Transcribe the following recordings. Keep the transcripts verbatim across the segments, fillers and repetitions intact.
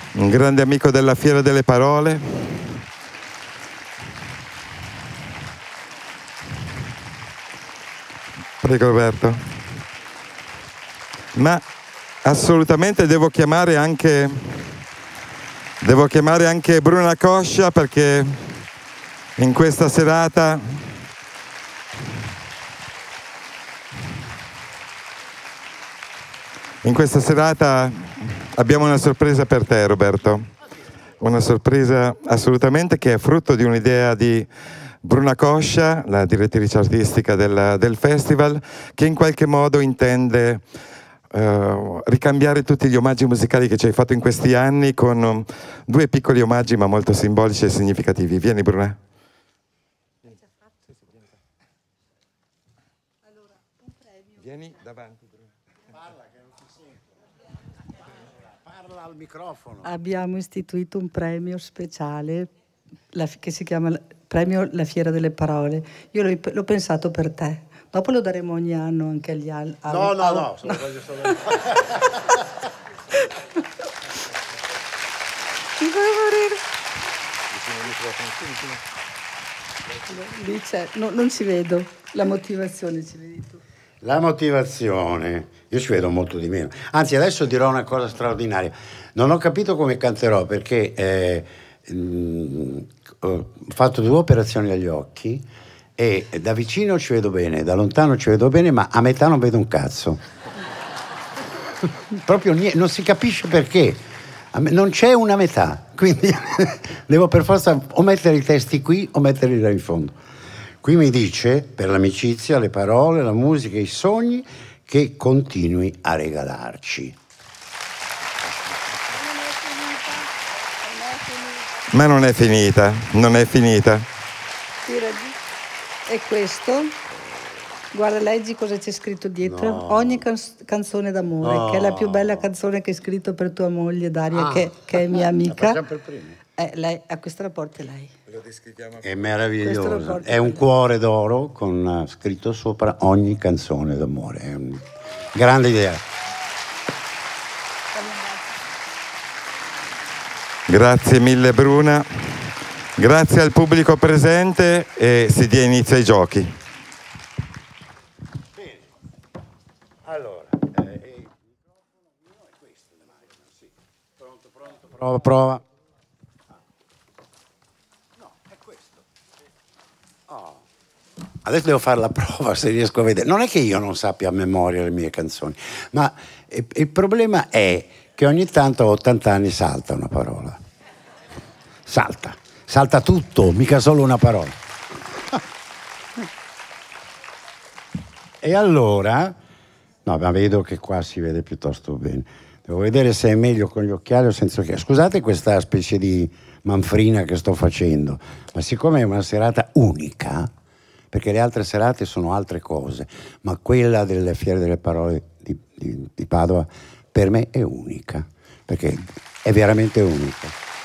un grande amico della Fiera delle Parole. Prego Roberto. Ma assolutamente devo chiamare anche, devo chiamare anche Bruna Coscia, perché in questa serata in questa serata abbiamo una sorpresa per te, Roberto. Una sorpresa assolutamente che è frutto di un'idea di Bruna Coscia, la direttrice artistica del, del festival, che in qualche modo intende uh, ricambiare tutti gli omaggi musicali che ci hai fatto in questi anni con um, due piccoli omaggi ma molto simbolici e significativi. Vieni Bruna. Vieni davanti. Parla che non si sente. Parla al microfono. Abbiamo istituito un premio speciale la, che si chiama Premio La Fiera delle Parole. Io l'ho pensato per te. Dopo lo daremo ogni anno anche agli altri. No, no, no, no. Voglio solo... Ti fai morire. Lì c'è, no, non ci vedo. La motivazione ci vedi tu. La motivazione, io ci vedo molto di meno. Anzi, adesso dirò una cosa straordinaria. Non ho capito come canterò perché eh, mh, ho fatto due operazioni agli occhi e da vicino ci vedo bene, da lontano ci vedo bene, ma a metà non vedo un cazzo. Proprio niente, non si capisce perché. Non c'è una metà, quindi devo per forza o mettere i testi qui o metterli là in fondo. Qui mi dice, per l'amicizia, le parole, la musica, i sogni, che continui a regalarci. Ma non è finita, non è finita. E questo, guarda, leggi cosa c'è scritto dietro. No. Ogni canz canzone d'amore, No. che è la più bella canzone che hai scritto per tua moglie Daria, Ah. che, che è mia amica. La facciamo per primi. Eh, lei, a questa la porta lei. È meraviglioso. Questo lo porto È un con cuore d'oro con uh, scritto sopra ogni canzone d'amore. È una grande idea. Grazie mille Bruna, grazie al pubblico presente e si dia inizio ai giochi. Bene. Allora, eh, il microfono mio è questo, sì. Pronto, pronto, prova, prova. No, è questo. Oh. Adesso devo fare la prova se riesco a vedere. Non è che io non sappia a memoria le mie canzoni, ma eh, il problema è che ogni tanto a ottanta anni salta una parola. Salta. Salta tutto, mica solo una parola. E allora, no, ma vedo che qua si vede piuttosto bene. Devo vedere se è meglio con gli occhiali o senza occhiali. Scusate questa specie di manfrina che sto facendo, ma siccome è una serata unica, perché le altre serate sono altre cose, ma quella delle Fiere delle Parole di, di, di Padova per me è unica, perché è veramente unica.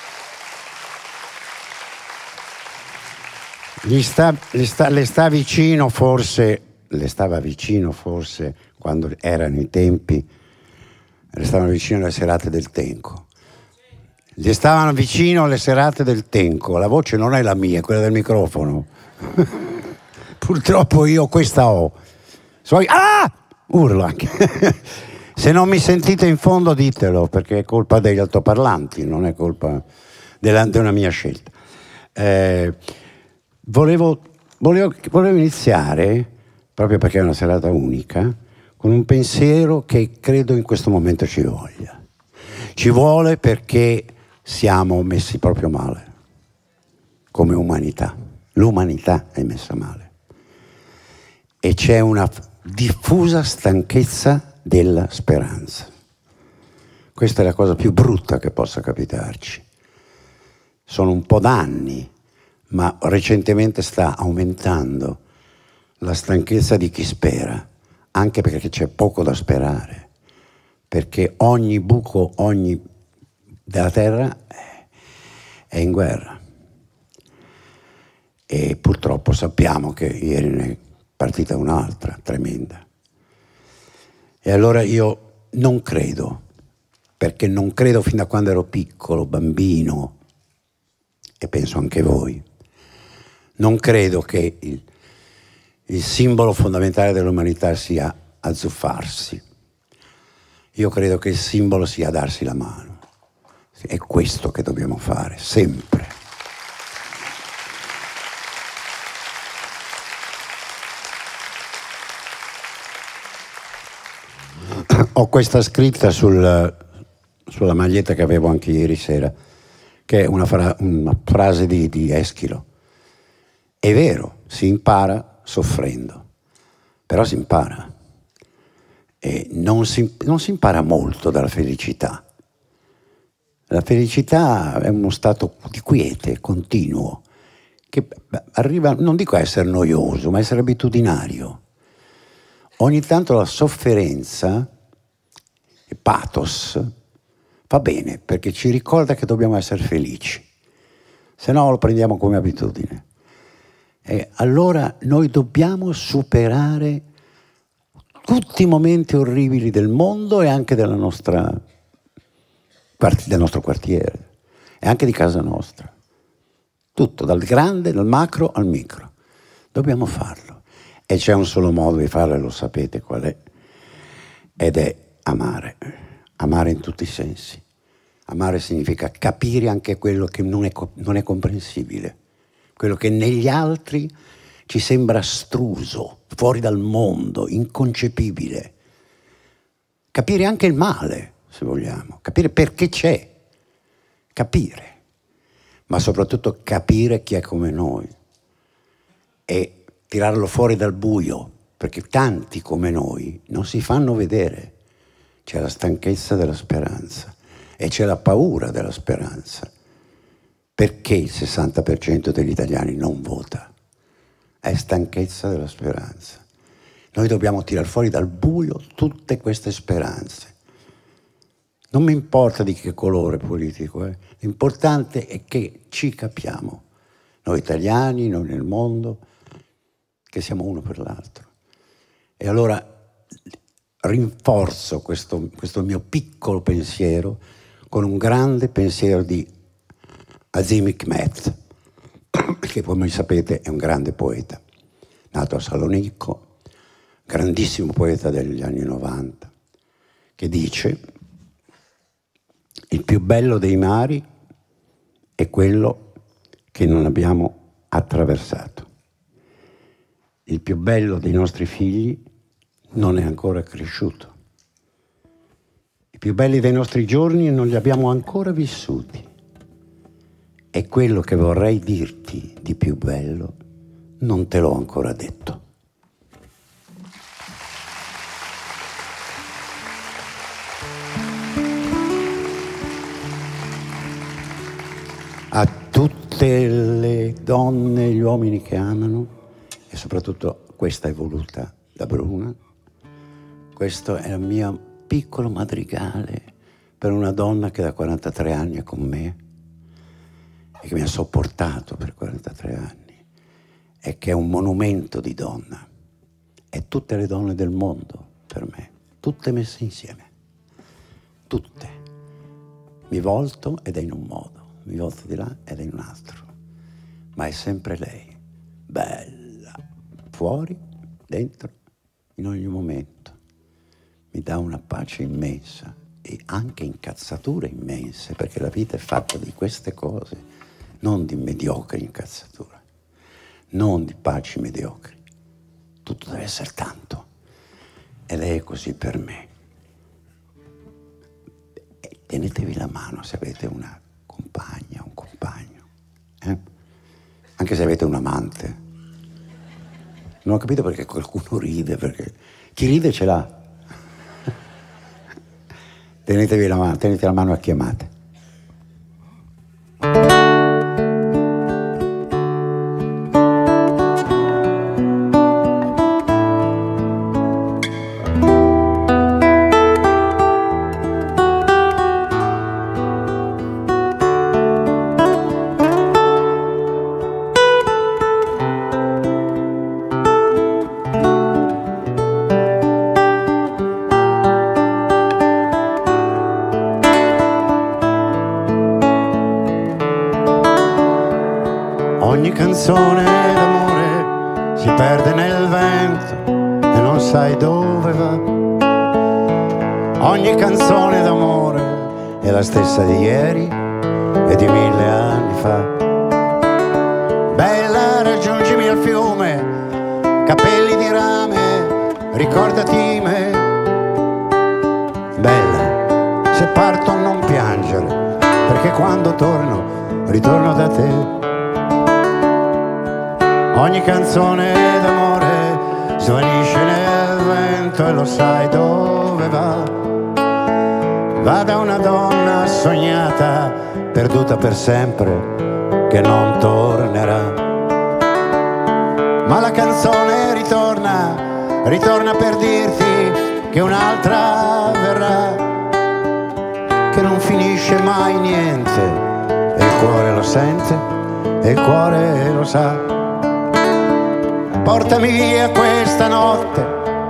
Gli sta, le, sta, le sta vicino forse, le stava vicino forse quando erano i tempi, le stavano vicino le serate del Tenco. Gli stavano vicino le serate del Tenco, la voce non è la mia, è quella del microfono. Purtroppo io questa ho. So, ah! Urlo anche. Se non mi sentite in fondo ditelo, perché è colpa degli altoparlanti, non è colpa della, di una mia scelta. Eh, volevo, volevo, volevo iniziare, proprio perché è una serata unica, con un pensiero che credo in questo momento ci voglia. Ci vuole perché siamo messi proprio male, come umanità. L'umanità è messa male. E c'è una diffusa stanchezza della speranza. Questa è la cosa più brutta che possa capitarci. Sono un po' d'anni, ma recentemente sta aumentando la stanchezza di chi spera, anche perché c'è poco da sperare, perché ogni buco, ogni della terra è in guerra. E purtroppo sappiamo che ieri ne è partita un'altra tremenda. E allora io non credo, perché non credo fin da quando ero piccolo, bambino, e penso anche voi, non credo che il, il simbolo fondamentale dell'umanità sia azzuffarsi. Io credo che il simbolo sia darsi la mano. È questo che dobbiamo fare, sempre. Ho questa scritta sul, sulla maglietta che avevo anche ieri sera, che è una, fra, una frase di, di Eschilo. È vero, si impara soffrendo, però si impara. E non si, non si impara molto dalla felicità. La felicità è uno stato di quiete, continuo, che arriva, non dico a essere noioso, ma a essere abitudinario. Ogni tanto la sofferenza, il pathos, fa bene, perché ci ricorda che dobbiamo essere felici, se no lo prendiamo come abitudine. E allora noi dobbiamo superare tutti i momenti orribili del mondo e anche della nostra, del nostro quartiere e anche di casa nostra. Tutto, dal grande, dal macro al micro. Dobbiamo farlo. E c'è un solo modo di farlo, e lo sapete qual è, ed è amare. Amare in tutti i sensi. Amare significa capire anche quello che non è, non è comprensibile, quello che negli altri ci sembra astruso, fuori dal mondo, inconcepibile. Capire anche il male, se vogliamo, capire perché c'è, capire, ma soprattutto capire chi è come noi e tirarlo fuori dal buio, perché tanti come noi non si fanno vedere. C'è la stanchezza della speranza e c'è la paura della speranza. Perché il sessanta per cento degli italiani non vota? È stanchezza della speranza. Noi dobbiamo tirar fuori dal buio tutte queste speranze. Non mi importa di che colore politico, eh. L'importante è che ci capiamo, noi italiani, noi nel mondo, che siamo uno per l'altro. E allora rinforzo questo, questo mio piccolo pensiero con un grande pensiero di Azim Hikmet, che come sapete è un grande poeta, nato a Salonicco, grandissimo poeta degli anni novanta, che dice: il più bello dei mari è quello che non abbiamo attraversato. Il più bello dei nostri figli non è ancora cresciuto. I più belli dei nostri giorni non li abbiamo ancora vissuti. E quello che vorrei dirti di più bello non te l'ho ancora detto. A tutte le donne e gli uomini che amano, e soprattutto questa è voluta da Bruna, questo è il mio piccolo madrigale per una donna che da quarantatré anni è con me e che mi ha sopportato per quarantatré anni e che è un monumento di donna. E tutte le donne del mondo per me, tutte messe insieme, tutte. Mi volto ed è in un modo, mi volto di là ed è in un altro, ma è sempre lei, bella, fuori, dentro, in ogni momento. Mi dà una pace immensa e anche incazzature immense, perché la vita è fatta di queste cose, non di mediocri incazzature, non di paci mediocri. Tutto deve essere tanto. E lei è così per me. E tenetevi la mano se avete una compagna, un compagno, eh? Anche se avete un amante. Non ho capito perché qualcuno ride, perché chi ride ce l'ha. Tenetevi la mano, tenete la mano a chi amate. Ogni canzone d'amore si perde nel vento e non sai dove va. Ogni canzone d'amore è la stessa di ieri e di mille anni fa. Bella, raggiungimi al fiume, capelli di rame, ricordati me. Bella, se parto non piangere, perché quando torno, ritorno da te. Ogni canzone d'amore svanisce nel vento e lo sai dove va. Va da una donna sognata, perduta per sempre, che non tornerà. Ma la canzone ritorna, ritorna per dirti che un'altra verrà, che non finisce mai niente, e il cuore lo sente, e il cuore lo sa. Portami via questa notte,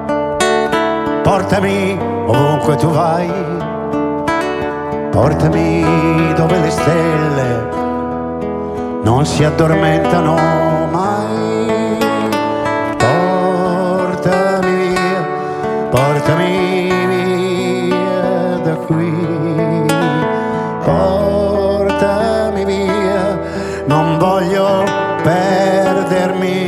portami ovunque tu vai, portami dove le stelle non si addormentano mai. Portami via, portami via da qui, portami via, non voglio perdermi.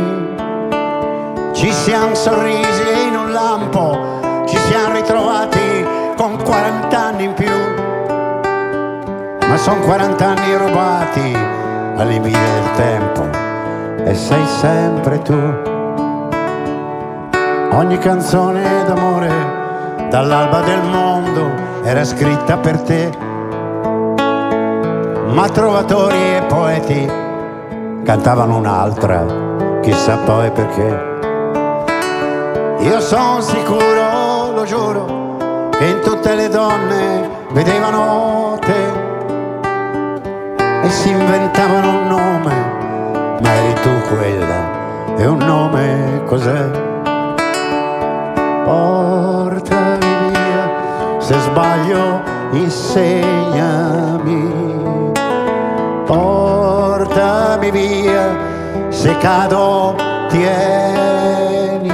Ci siamo sorrisi e in un lampo ci siamo ritrovati con quarant'anni in più, ma son quarant'anni rubati all'invidia del tempo e sei sempre tu. Ogni canzone d'amore dall'alba del mondo era scritta per te, ma trovatori e poeti cantavano un'altra, chissà poi perché. Io son sicuro, lo giuro, che in tutte le donne vedevano te e si inventavano un nome, ma eri tu quella, e un nome cos'è? Portami via, se sbaglio insegnami, portami via, se cado tienimi.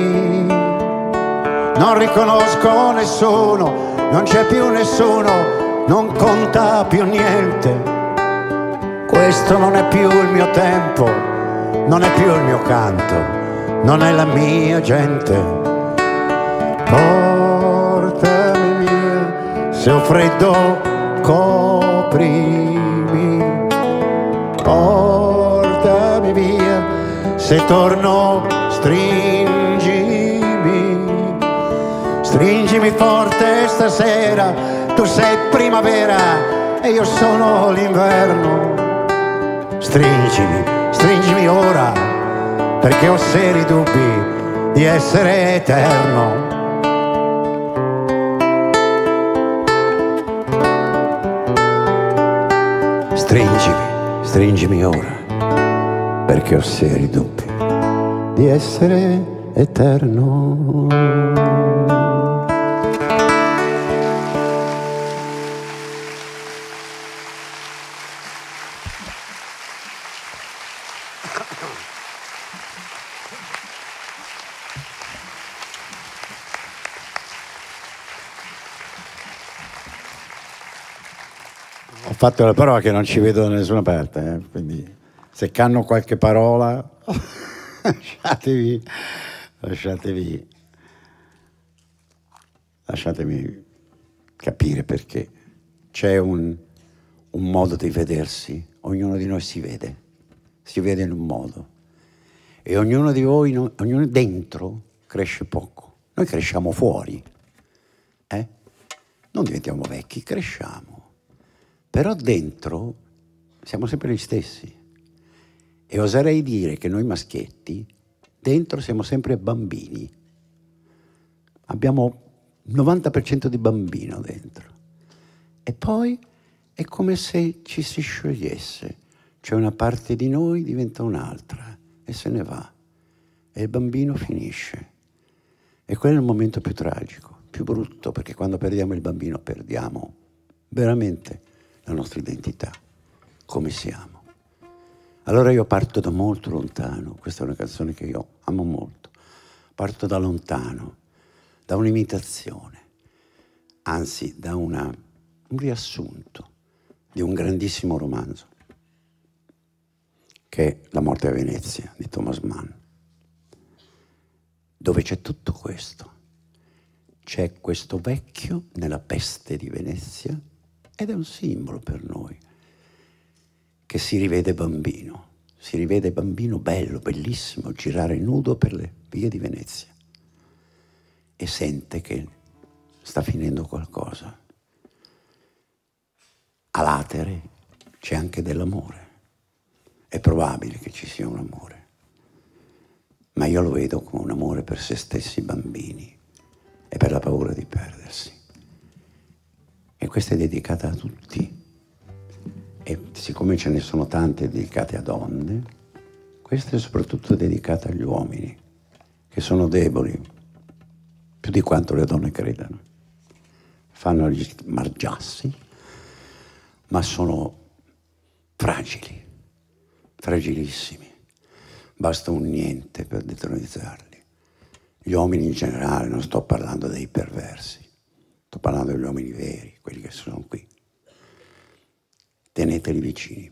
Non riconosco nessuno, non c'è più nessuno, non conta più niente. Questo non è più il mio tempo, non è più il mio canto, non è la mia gente. Portami via, se ho freddo coprimi. Portami via, se torno stringimi. Stringimi forte stasera, tu sei primavera e io sono l'inverno. Stringimi, stringimi ora, perché ho seri dubbi di essere eterno. Stringimi, stringimi ora, perché ho seri dubbi di essere eterno. Ho fatto la prova che non ci vedo da nessuna parte, eh? Quindi se canno qualche parola lasciatevi, lasciatevi, lasciatemi capire perché c'è un, un modo di vedersi, ognuno di noi si vede, si vede in un modo e ognuno di voi, no, ognuno dentro cresce poco, noi cresciamo fuori, eh? Non diventiamo vecchi, cresciamo. Però dentro siamo sempre gli stessi e oserei dire che noi maschietti dentro siamo sempre bambini. Abbiamo il novanta per cento di bambino dentro e poi è come se ci si sciogliesse, cioè una parte di noi diventa un'altra e se ne va e il bambino finisce e quello è il momento più tragico, più brutto, perché quando perdiamo il bambino perdiamo veramente la nostra identità, come siamo. Allora io parto da molto lontano, questa è una canzone che io amo molto, parto da lontano, da un'imitazione, anzi da una, un riassunto di un grandissimo romanzo, che è La morte a Venezia di Thomas Mann, dove c'è tutto questo. C'è questo vecchio nella peste di Venezia, ed è un simbolo per noi, che si rivede bambino, si rivede bambino bello, bellissimo, girare nudo per le vie di Venezia e sente che sta finendo qualcosa. A Latere c'è anche dell'amore, è probabile che ci sia un amore, ma io lo vedo come un amore per se stessi bambini e per la paura di perdersi. E questa è dedicata a tutti. E siccome ce ne sono tante dedicate a donne, questa è soprattutto dedicata agli uomini, che sono deboli, più di quanto le donne credano. Fanno gli margiassi, ma sono fragili, fragilissimi. Basta un niente per detronizzarli. Gli uomini in generale, non sto parlando dei perversi, sto parlando degli uomini veri, quelli che sono qui. Teneteli vicini,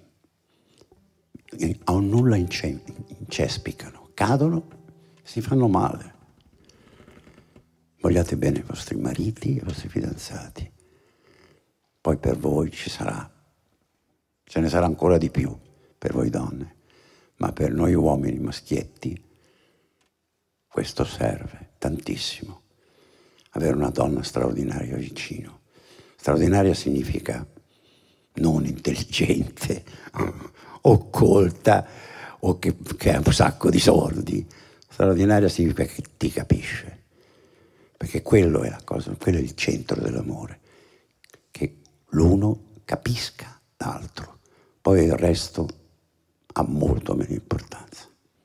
a un nulla incespicano, cadono, si fanno male. Vogliate bene i vostri mariti e i vostri fidanzati, poi per voi ci sarà, ce ne sarà ancora di più per voi donne, ma per noi uomini maschietti questo serve tantissimo, avere una donna straordinaria vicino. Straordinaria significa non intelligente o colta o che, che ha un sacco di soldi. Straordinaria significa che ti capisce, perché quello è la cosa, quello è il centro dell'amore, che l'uno capisca l'altro, poi il resto ha molto meno importanza.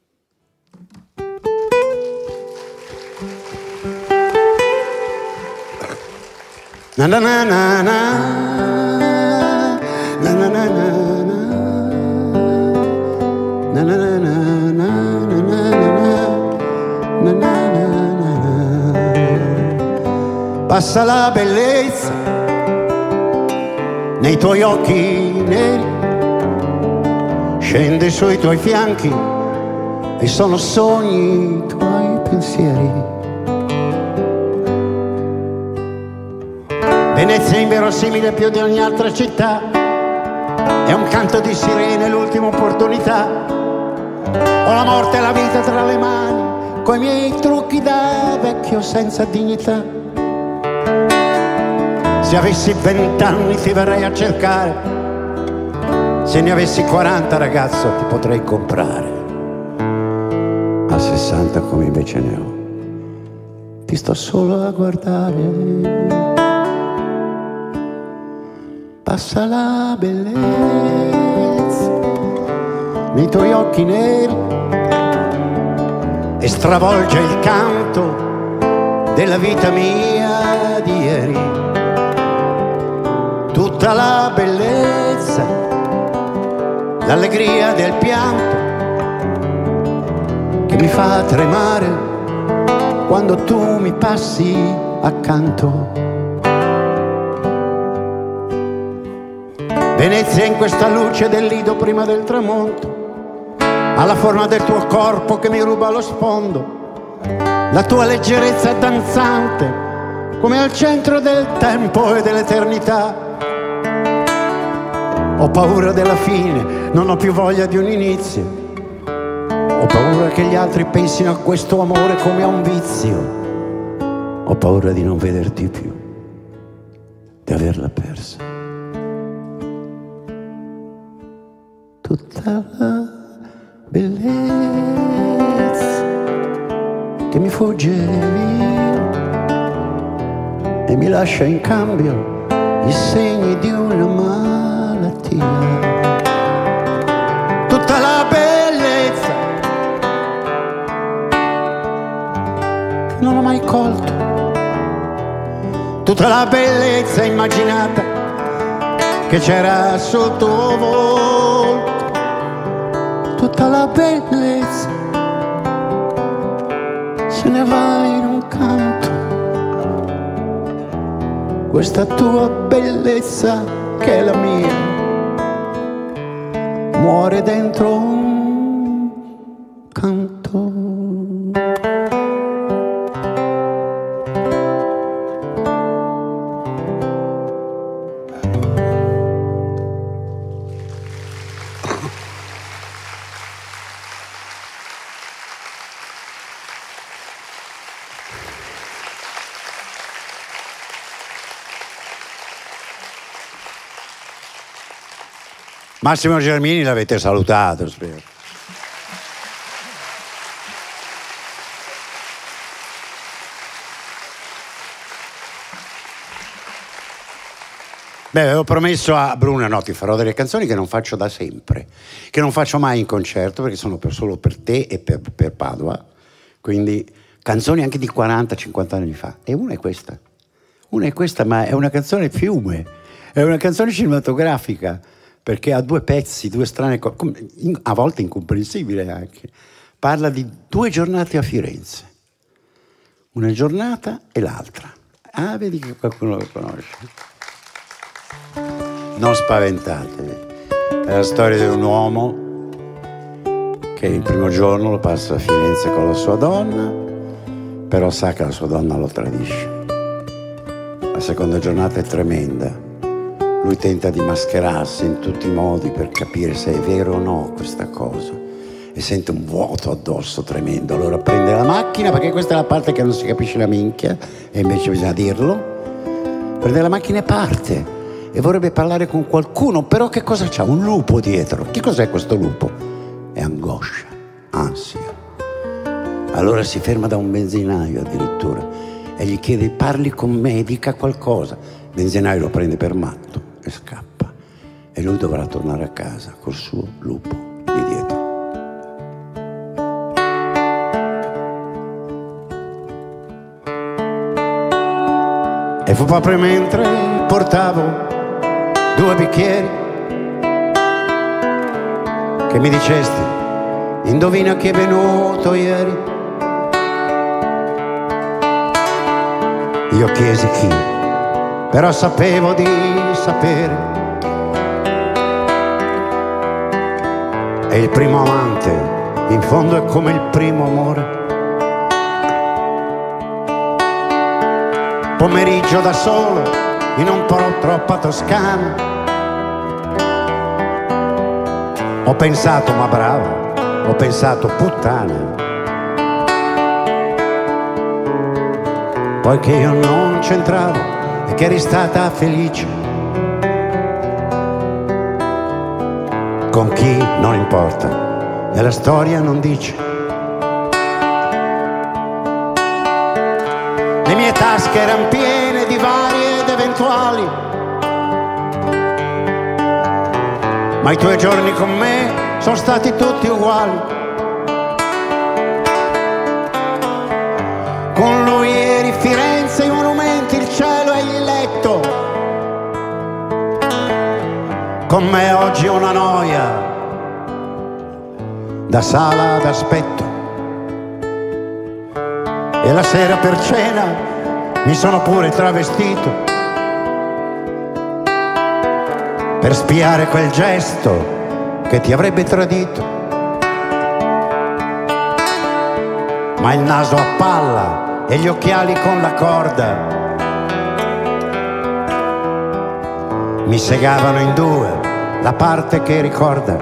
Na na na na na. Na na na na na. Na na na na na na na na na. Passa la bellezza nei tuoi occhi neri, scende sui tuoi fianchi e sono sogni i tuoi pensieri. Venezia è inverosimile più di ogni altra città, è un canto di sirene, l'ultima opportunità. Ho la morte e la vita tra le mani, coi miei trucchi da vecchio senza dignità. Se avessi vent'anni ti verrei a cercare, se ne avessi quaranta ragazzo ti potrei comprare. A sessanta come invece ne ho, ti sto solo a guardare. Passa la bellezza nei tuoi occhi neri e stravolge il canto della vita mia di ieri. Tutta la bellezza, l'allegria del pianto che mi fa tremare quando tu mi passi accanto. Venezia in questa luce del lido prima del tramonto, ha la forma del tuo corpo che mi ruba lo sfondo. La tua leggerezza è danzante, come al centro del tempo e dell'eternità. Ho paura della fine, non ho più voglia di un inizio. Ho paura che gli altri pensino a questo amore come a un vizio. Ho paura di non vederti più, di averla persa. Tutta la bellezza che mi fugge via e mi lascia in cambio i segni di una malattia. Tutta la bellezza che non ho mai colto, tutta la bellezza immaginata che c'era sul tuo volto. tutta la bellezza se ne va in un canto. Questa tua bellezza che è la mia muore dentro un canto. Massimo Gelmini l'avete salutato, spero. Beh, avevo promesso a Bruna, no, ti farò delle canzoni che non faccio da sempre, che non faccio mai in concerto perché sono per, solo per te e per, per Padova, quindi canzoni anche di quaranta cinquanta anni fa. E una è questa, una è questa, ma è una canzone fiume, è una canzone cinematografica, perché ha due pezzi, due strane cose, a volte incomprensibile anche. Parla di due giornate a Firenze, una giornata e l'altra. Ah, vedi che qualcuno lo conosce. Non spaventatevi, è la storia di un uomo che il primo giorno lo passa a Firenze con la sua donna, però sa che la sua donna lo tradisce. La seconda giornata è tremenda. Lui tenta di mascherarsi in tutti i modi per capire se è vero o no questa cosa e sente un vuoto addosso tremendo. Allora prende la macchina, perché questa è la parte che non si capisce la minchia e invece bisogna dirlo. Prende la macchina e parte e vorrebbe parlare con qualcuno, però che cosa c'ha? Un lupo dietro. Che cos'è questo lupo? È angoscia, ansia. Allora si ferma da un benzinaio addirittura e gli chiede: parli con me, dica qualcosa. Il benzinaio lo prende per matto e scappa, e lui dovrà tornare a casa col suo lupo di dietro. E fu proprio mentre portavo due bicchieri che mi dicesti: indovina chi è venuto ieri. Io chiesi chi, però sapevo di sapere. E il primo amante, in fondo, è come il primo amore. Pomeriggio da solo, in un po' troppa Toscana. Ho pensato, ma brava, ho pensato, puttana. Poiché io non c'entravo e che eri stata felice con chi non importa e la storia non dice. Le mie tasche erano piene di varie ed eventuali, ma i tuoi giorni con me sono stati tutti uguali. Con lui eri Firenze, i monumenti, il cielo e il letto. Con me oggi una noia da sala d'aspetto. E la sera per cena mi sono pure travestito per spiare quel gesto che ti avrebbe tradito. Ma il naso a palla e gli occhiali con la corda mi segavano in due la parte che ricorda.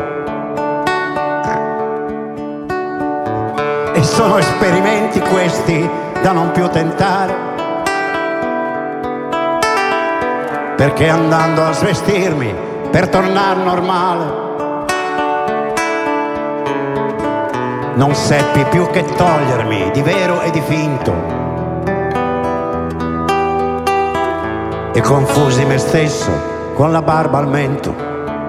E sono esperimenti questi da non più tentare, perché andando a svestirmi per tornare normale non seppi più che togliermi di vero e di finto, e confusi me stesso con la barba al mento,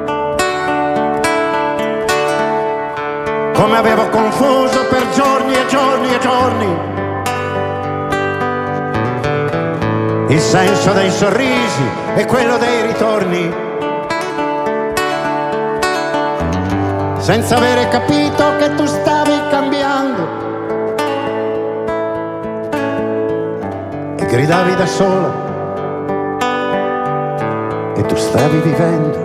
come avevo confuso per giorni e giorni e giorni il senso dei sorrisi e quello dei ritorni. senza avere capito che tu stavi cambiando e gridavi da sola e tu stavi vivendo.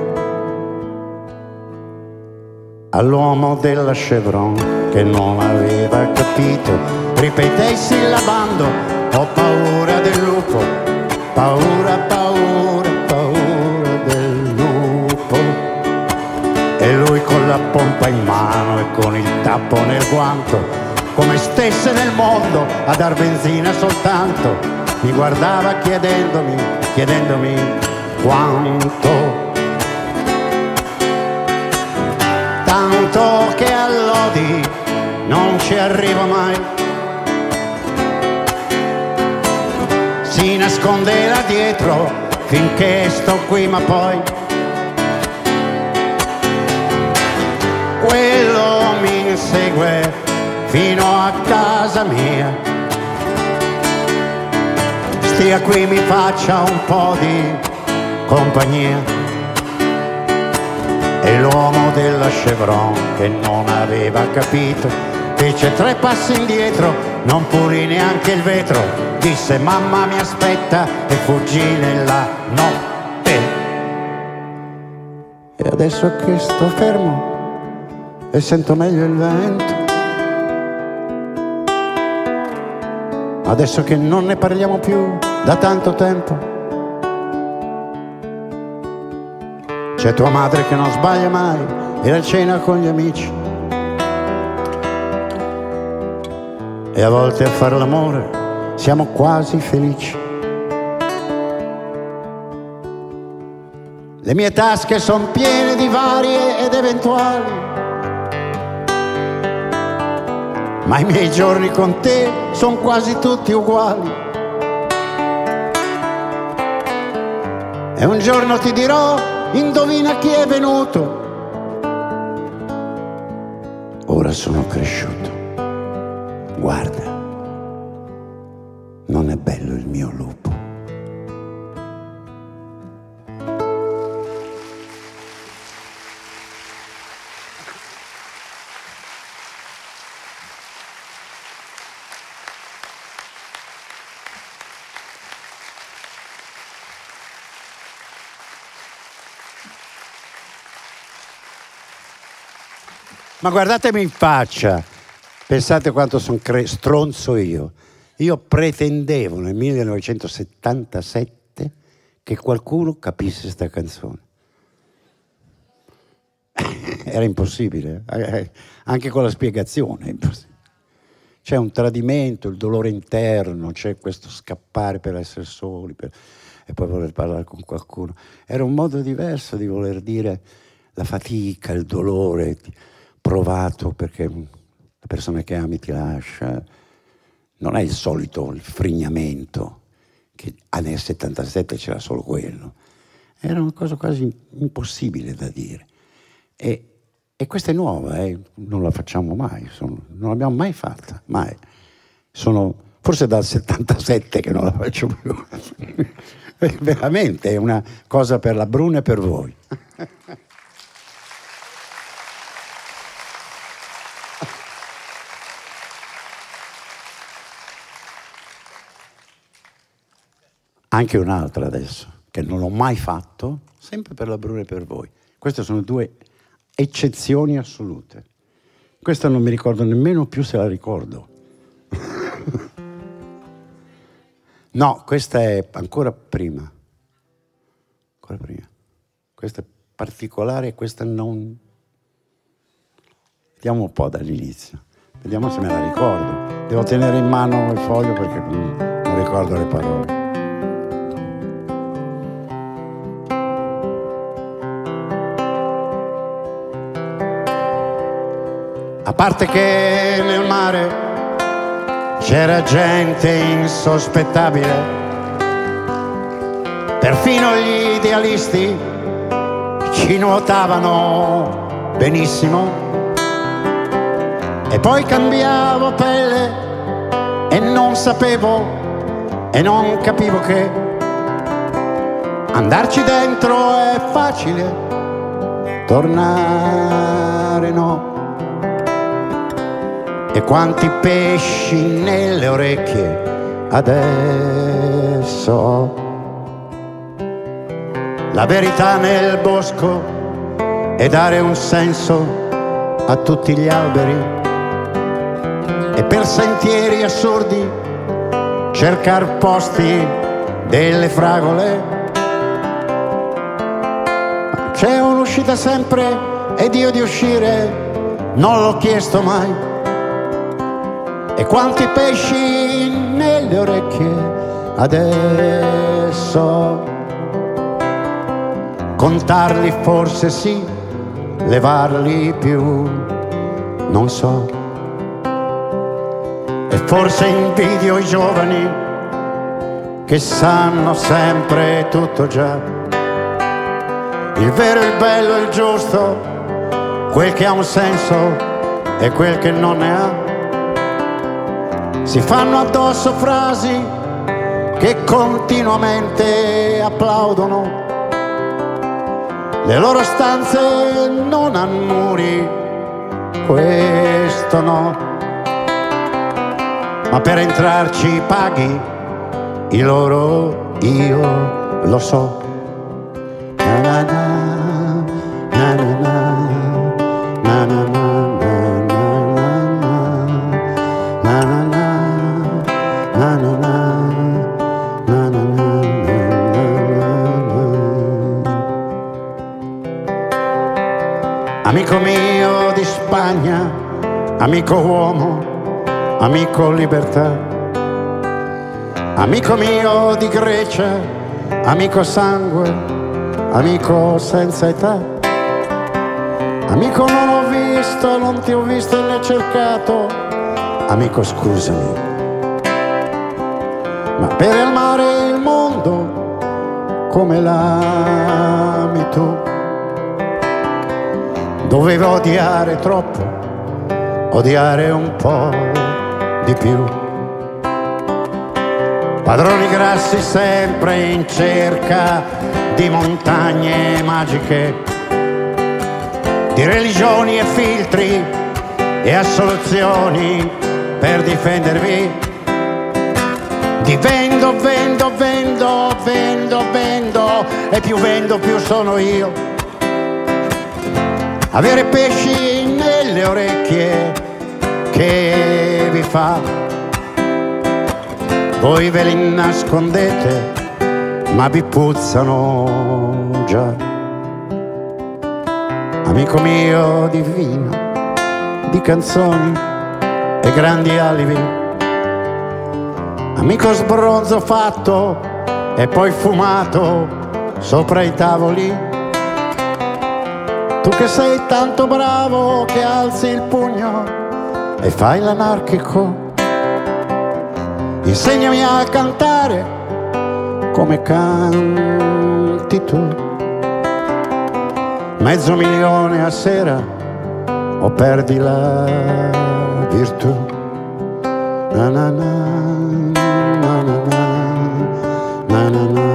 All'uomo della Chevron che non aveva capito ripetei sillabando: ho paura del lupo, paura, paura, paura del lupo. E lui con la pompa in mano e con il tappo nel guanto, come stesse nel mondo a dar benzina soltanto, mi guardava chiedendomi, chiedendomi quanto. Tanto che all'Odi non ci arrivo mai, si nasconde là dietro finché sto qui, ma poi quello mi insegue fino a casa mia. Stia qui, mi faccia un po' di compagnia. E l'uomo della Chevron che non aveva capito fece tre passi indietro, non pulì neanche il vetro, disse mamma mi aspetta e fuggì nella notte. E adesso che sto fermo e sento meglio il vento, adesso che non ne parliamo più da tanto tempo, c'è tua madre che non sbaglia mai, era a cena con gli amici. E a volte a fare l'amore siamo quasi felici. Le mie tasche sono piene di varie ed eventuali, ma i miei giorni con te sono quasi tutti uguali. E un giorno ti dirò: indovina chi è venuto? Ora sono cresciuto. Guarda, non è bello il mio lupo. Ma guardatemi in faccia, pensate quanto sono stronzo io. Io pretendevo nel millenovecentosettantasette che qualcuno capisse sta canzone. Era impossibile, anche con la spiegazione è impossibile. C'è un tradimento, il dolore interno, c'è questo scappare per essere soli per... e poi voler parlare con qualcuno. Era un modo diverso di voler dire la fatica, il dolore provato perché la persona che ami ti lascia. Non è il solito il frignamento, che nel settantasette c'era solo quello. Era una cosa quasi impossibile da dire. E, e questa è nuova, eh? Non la facciamo mai, sono, non l'abbiamo mai fatta, mai. Sono forse dal settantasette che non la faccio più. Veramente è una cosa per la Bruna e per voi. Anche un'altra adesso, che non ho mai fatto, sempre per la Bruna e per voi. Queste sono due eccezioni assolute. Questa non mi ricordo nemmeno più se la ricordo. No, questa è ancora prima. Ancora prima. Questa è particolare e questa non... Vediamo un po' dall'inizio. Vediamo se me la ricordo. Devo tenere in mano il foglio perché non, non ricordo le parole. A parte che nel mare c'era gente insospettabile, perfino gli idealisti ci nuotavano benissimo. E poi cambiavo pelle e non sapevo e non capivo che andarci dentro è facile, tornare mare no. E quanti pesci nelle orecchie adesso. La verità nel bosco è dare un senso a tutti gli alberi e per sentieri assurdi cercar posti delle fragole. C'è un'uscita sempre ed io di uscire non l'ho chiesto mai. E quanti pesci nelle orecchie adesso. Contarli forse sì, levarli più non so. E forse invidio i giovani che sanno sempre tutto già. Il vero, il bello, il giusto, quel che ha un senso e quel che non ne ha. Si fanno addosso frasi che continuamente applaudono. Le loro stanze non hanno muri, questo no. Ma per entrarci paghi il loro io lo so. Na na na, na na na, na na na. Amico mio di Spagna, amico uomo, amico libertà. Amico mio di Grecia, amico sangue, amico senza età. Amico non ho visto, non ti ho visto né cercato. Amico scusami, ma per il mare il mondo come l'ami tu. Dovevo odiare troppo, odiare un po' di più. Padroni grassi sempre in cerca di montagne magiche, di religioni e filtri e assoluzioni per difendervi. Di vendo, vendo, vendo, vendo, vendo e più vendo più sono io. Avere pesci nelle orecchie che vi fa? Voi ve li nascondete, ma vi puzzano già. Amico mio di vino, di canzoni e grandi alibi. Amico sbronzo fatto e poi fumato sopra i tavoli. Tu che sei tanto bravo che alzi il pugno e fai l'anarchico. Insegnami a cantare come canti tu. Mezzo milione a sera o perdi la virtù. Na na na, na na na, na na na.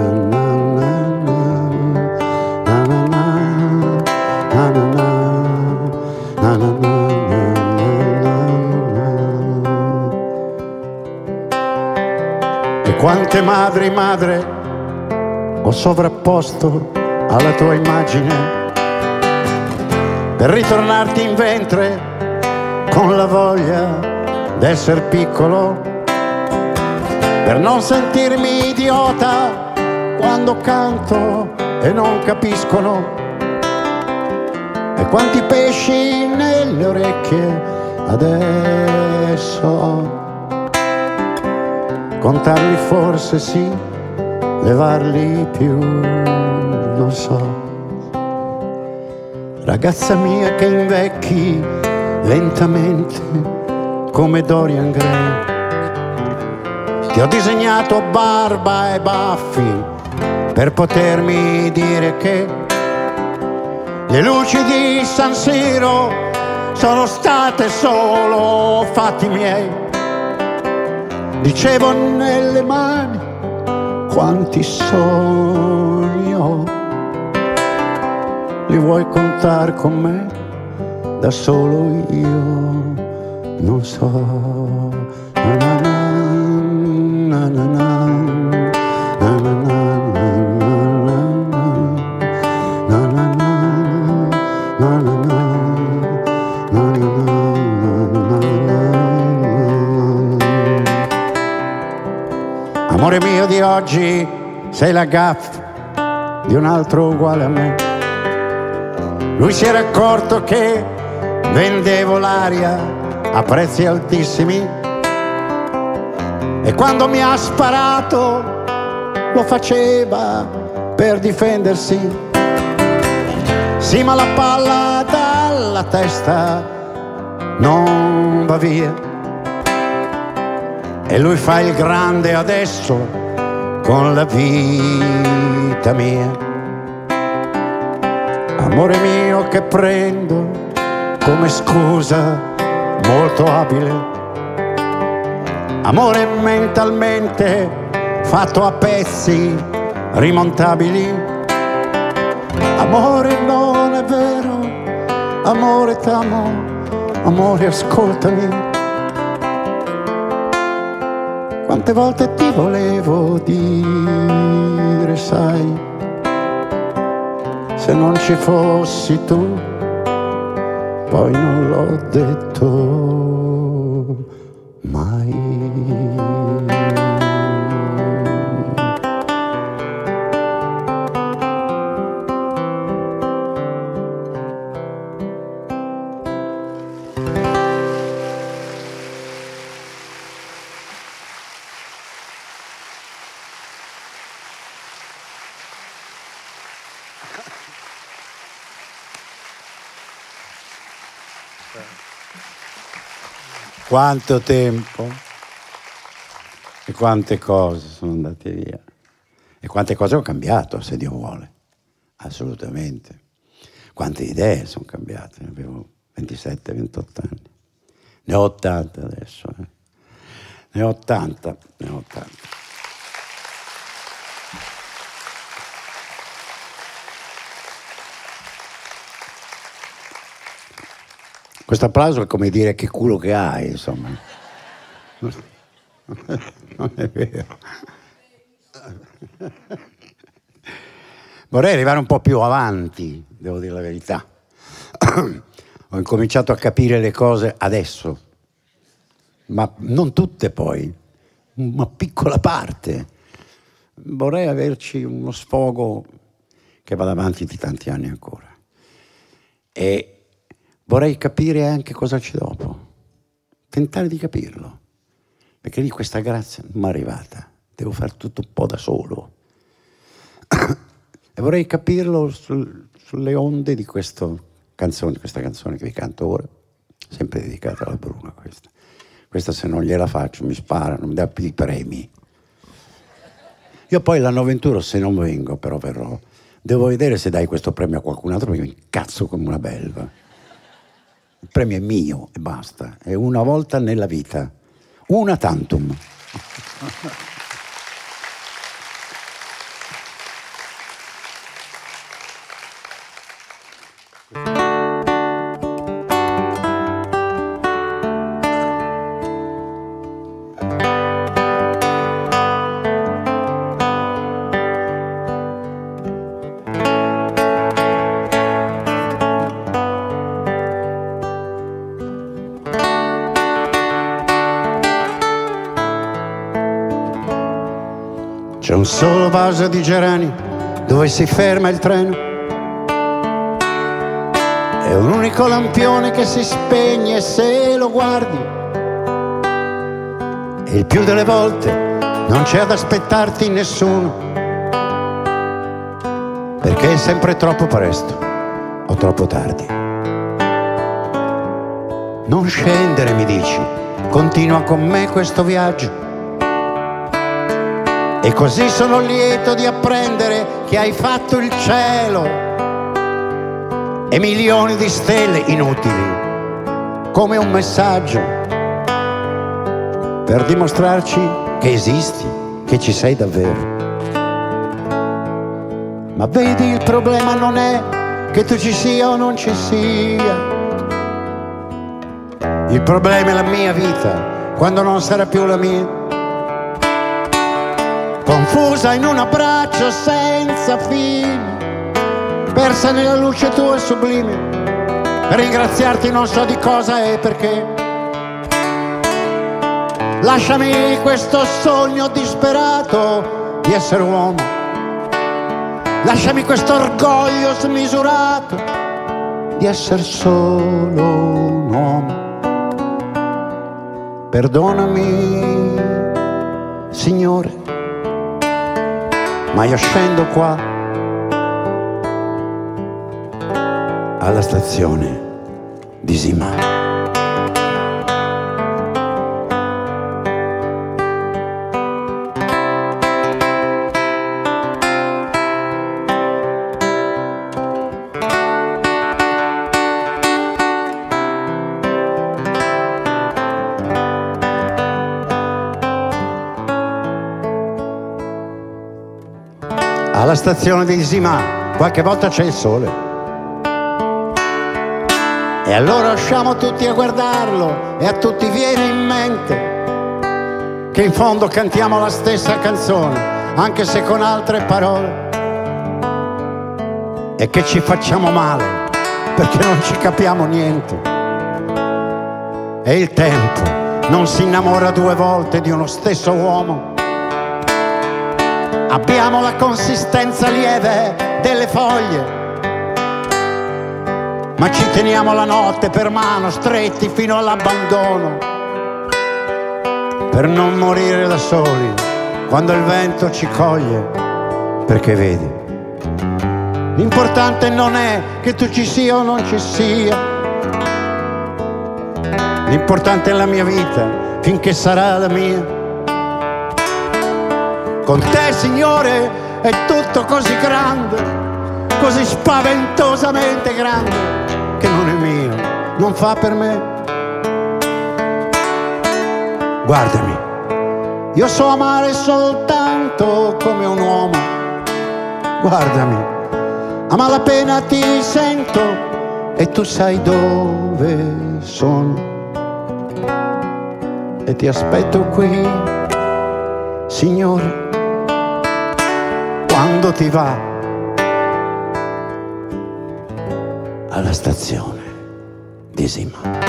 Quante madri, madre, ho sovrapposto alla tua immagine per ritornarti in ventre con la voglia d'essere piccolo, per non sentirmi idiota quando canto e non capiscono. E quanti pesci nelle orecchie adesso. Contarli forse sì, levarli più, non so. Ragazza mia che invecchi lentamente come Dorian Gray. Ti ho disegnato barba e baffi per potermi dire che le luci di San Siro sono state solo fatti miei. Dicevo nelle mani quanti sogni ho. Li vuoi contare con me? da solo io non so. Na na na, na na na, na na na, na na na, na na na. Amore mio di oggi, sei la gaffa di un altro uguale a me. Lui si era accorto che vendevo l'aria a prezzi altissimi e quando mi ha sparato lo faceva per difendersi. Sì, ma la palla dalla testa non va via e lui fa il grande adesso con la vita mia. Amore mio che prendo come scusa molto abile, amore mentalmente fatto a pezzi rimontabili. Amore non è vero, amore t'amo, amore ascoltami. Quante volte ti volevo dire, sai, se non ci fossi tu, poi non l'ho detto mai. Quanto tempo e quante cose sono andate via e quante cose ho cambiato, se Dio vuole, assolutamente. Quante idee sono cambiate, ne avevo ventisette ventotto anni, ne ho ottanta adesso, eh. ne ho ottanta, ne ho ottanta. Questo applauso è come dire che culo che hai, insomma. Non è vero. Vorrei arrivare un po' più avanti, devo dire la verità. Ho incominciato a capire le cose adesso, ma non tutte poi, una piccola parte. Vorrei averci uno sfogo che vada avanti di tanti anni ancora. E vorrei capire anche cosa c'è dopo, tentare di capirlo, perché lì questa grazia non mi è arrivata, devo fare tutto un po' da solo. E vorrei capirlo sul, sulle onde di questa canzone, questa canzone che vi canto ora, sempre dedicata alla Bruna questa. Questa se non gliela faccio mi sparano, mi dà più i premi. Io poi l'anno venturo, se non vengo, però verrò, devo vedere se dai questo premio a qualcun altro, perché mi incazzo come una belva. Il premio è mio e basta, è una volta nella vita, una tantum. C'è un solo vaso di gerani dove si ferma il treno e un unico lampione che si spegne se lo guardi, e il più delle volte non c'è ad aspettarti nessuno, perché è sempre troppo presto o troppo tardi. Non scendere, mi dici, continua con me questo viaggio. E così sono lieto di apprendere che hai fatto il cielo e milioni di stelle inutili, come un messaggio per dimostrarci che esisti, che ci sei davvero. Ma vedi, il problema non è che tu ci sia o non ci sia, Il problema è la mia vita, quando non sarà più la mia, confusa in un abbraccio senza fine, persa nella luce tua sublime. Per ringraziarti non so di cosa e perché. Lasciami questo sogno disperato di essere uomo, lasciami questo orgoglio smisurato di essere solo un uomo. Perdonami, Signore, ma io scendo qua alla stazione di Sima. Alla stazione di Sima qualche volta c'è il sole e allora usciamo tutti a guardarlo e a tutti viene in mente che in fondo cantiamo la stessa canzone, anche se con altre parole, e che ci facciamo male perché non ci capiamo niente. E il tempo non si innamora due volte di uno stesso uomo. Abbiamo la consistenza lieve delle foglie, ma ci teniamo la notte per mano stretti fino all'abbandono, per non morire da soli quando il vento ci coglie. Perché vedi, l'importante non è che tu ci sia o non ci sia, l'importante è la mia vita finché sarà la mia. Con te, Signore, è tutto così grande, così spaventosamente grande, che non è mio, non fa per me. Guardami, io so amare soltanto come un uomo. Guardami, a malapena ti sento e tu sai dove sono. E ti aspetto qui, Signore, quando ti va alla stazione di Sima.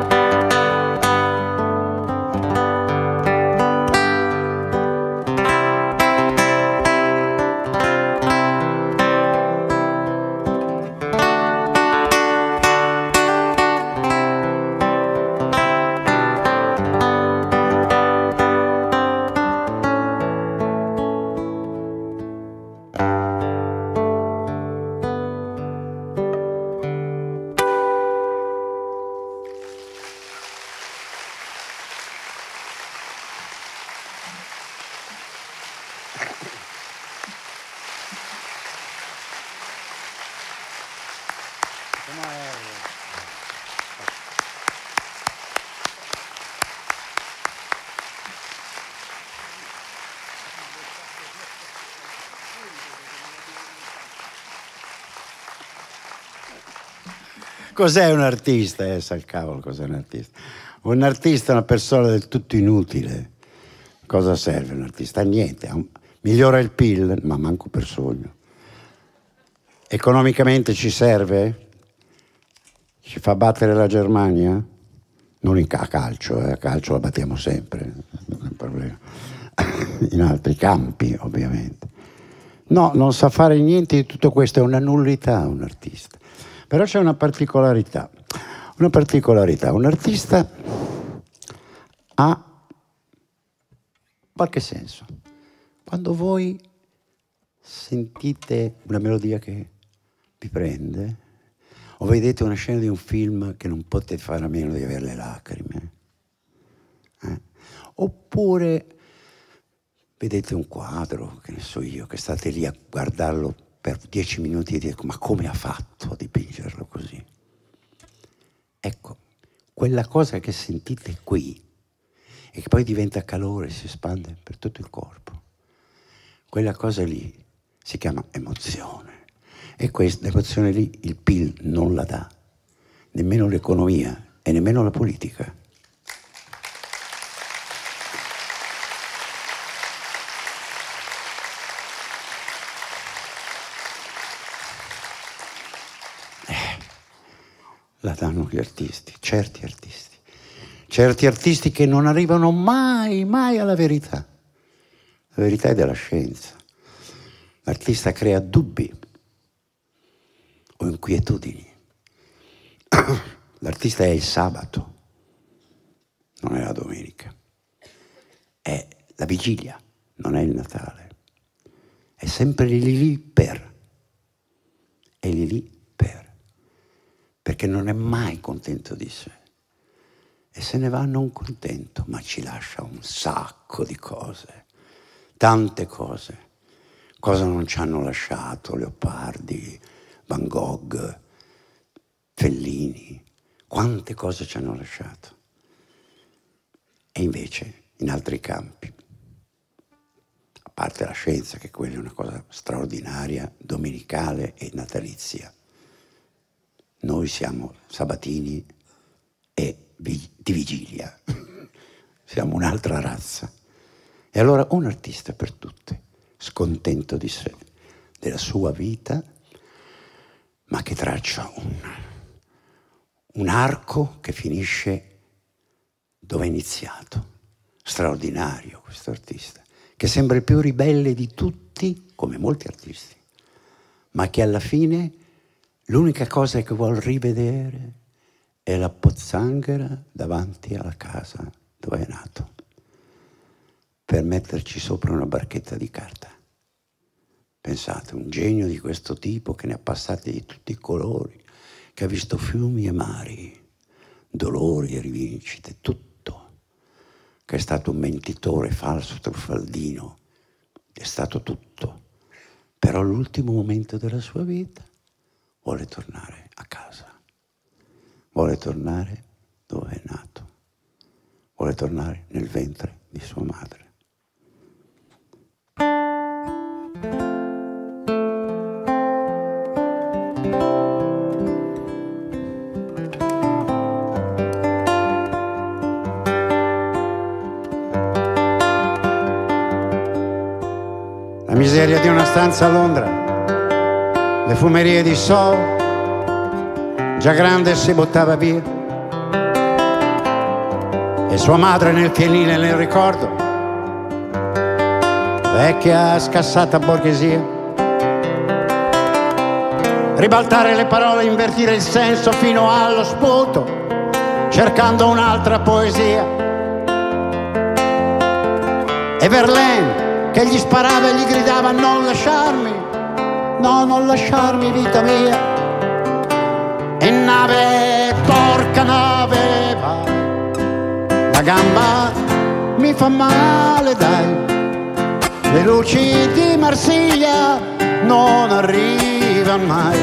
Cos'è un artista? Eh, sa il cavolo cos'è un artista. Un artista è una persona del tutto inutile. Cosa serve un artista? A niente. Migliora il P I L, ma manco per sogno. Economicamente ci serve? Ci fa battere la Germania? Non in a calcio, eh. A calcio la battiamo sempre, non è un problema. In altri campi, ovviamente. No, non sa fare niente di tutto questo, è una nullità un artista. Però c'è una particolarità, una particolarità, un artista ha qualche senso. Quando voi sentite una melodia che vi prende, o vedete una scena di un film che non potete fare a meno di avere le lacrime, eh? Oppure vedete un quadro, che ne so io, che state lì a guardarlo per dieci minuti e dico, ma come ha fatto a dipingerlo così? Ecco, quella cosa che sentite qui e che poi diventa calore, si espande per tutto il corpo, quella cosa lì si chiama emozione. E questa emozione lì il P I L non la dà, nemmeno l'economia e nemmeno la politica. La danno gli artisti, certi artisti, certi artisti che non arrivano mai, mai alla verità. La verità è della scienza. L'artista crea dubbi o inquietudini. L'artista è il sabato, non è la domenica. È la vigilia, non è il Natale. È sempre lì lì per. È lì lì per. Perché non è mai contento di sé. E se ne va non contento, ma ci lascia un sacco di cose, tante cose. Cosa non ci hanno lasciato Leopardi, Van Gogh, Fellini, quante cose ci hanno lasciato. E invece in altri campi, a parte la scienza, che quella è una cosa straordinaria, domenicale e natalizia, noi siamo sabatini e vi- di vigilia, siamo un'altra razza. E allora un artista per tutti, scontento di sé, della sua vita, ma che traccia un, un arco che finisce dove è iniziato. Straordinario questo artista, che sembra il più ribelle di tutti, come molti artisti, ma che alla fine l'unica cosa che vuol rivedere è la pozzanghera davanti alla casa dove è nato, per metterci sopra una barchetta di carta. Pensate, un genio di questo tipo, che ne ha passati di tutti i colori, che ha visto fiumi e mari, dolori e rivincite, tutto, che è stato un mentitore falso, truffaldino, è stato tutto, però all'ultimo momento della sua vita vuole tornare a casa, vuole tornare dove è nato, vuole tornare nel ventre di sua madre. La miseria di una stanza a Londra, le fumerie di Soho, già grande si buttava via, e sua madre nel fienile nel ricordo, vecchia scassata borghesia. Ribaltare le parole, invertire il senso fino allo sputo, cercando un'altra poesia. E Verlaine che gli sparava e gli gridava: non lasciarmi, no, non lasciarmi, vita mia. E nave, porca nave, vai, la gamba mi fa male, dai, le luci di Marsiglia non arrivano mai.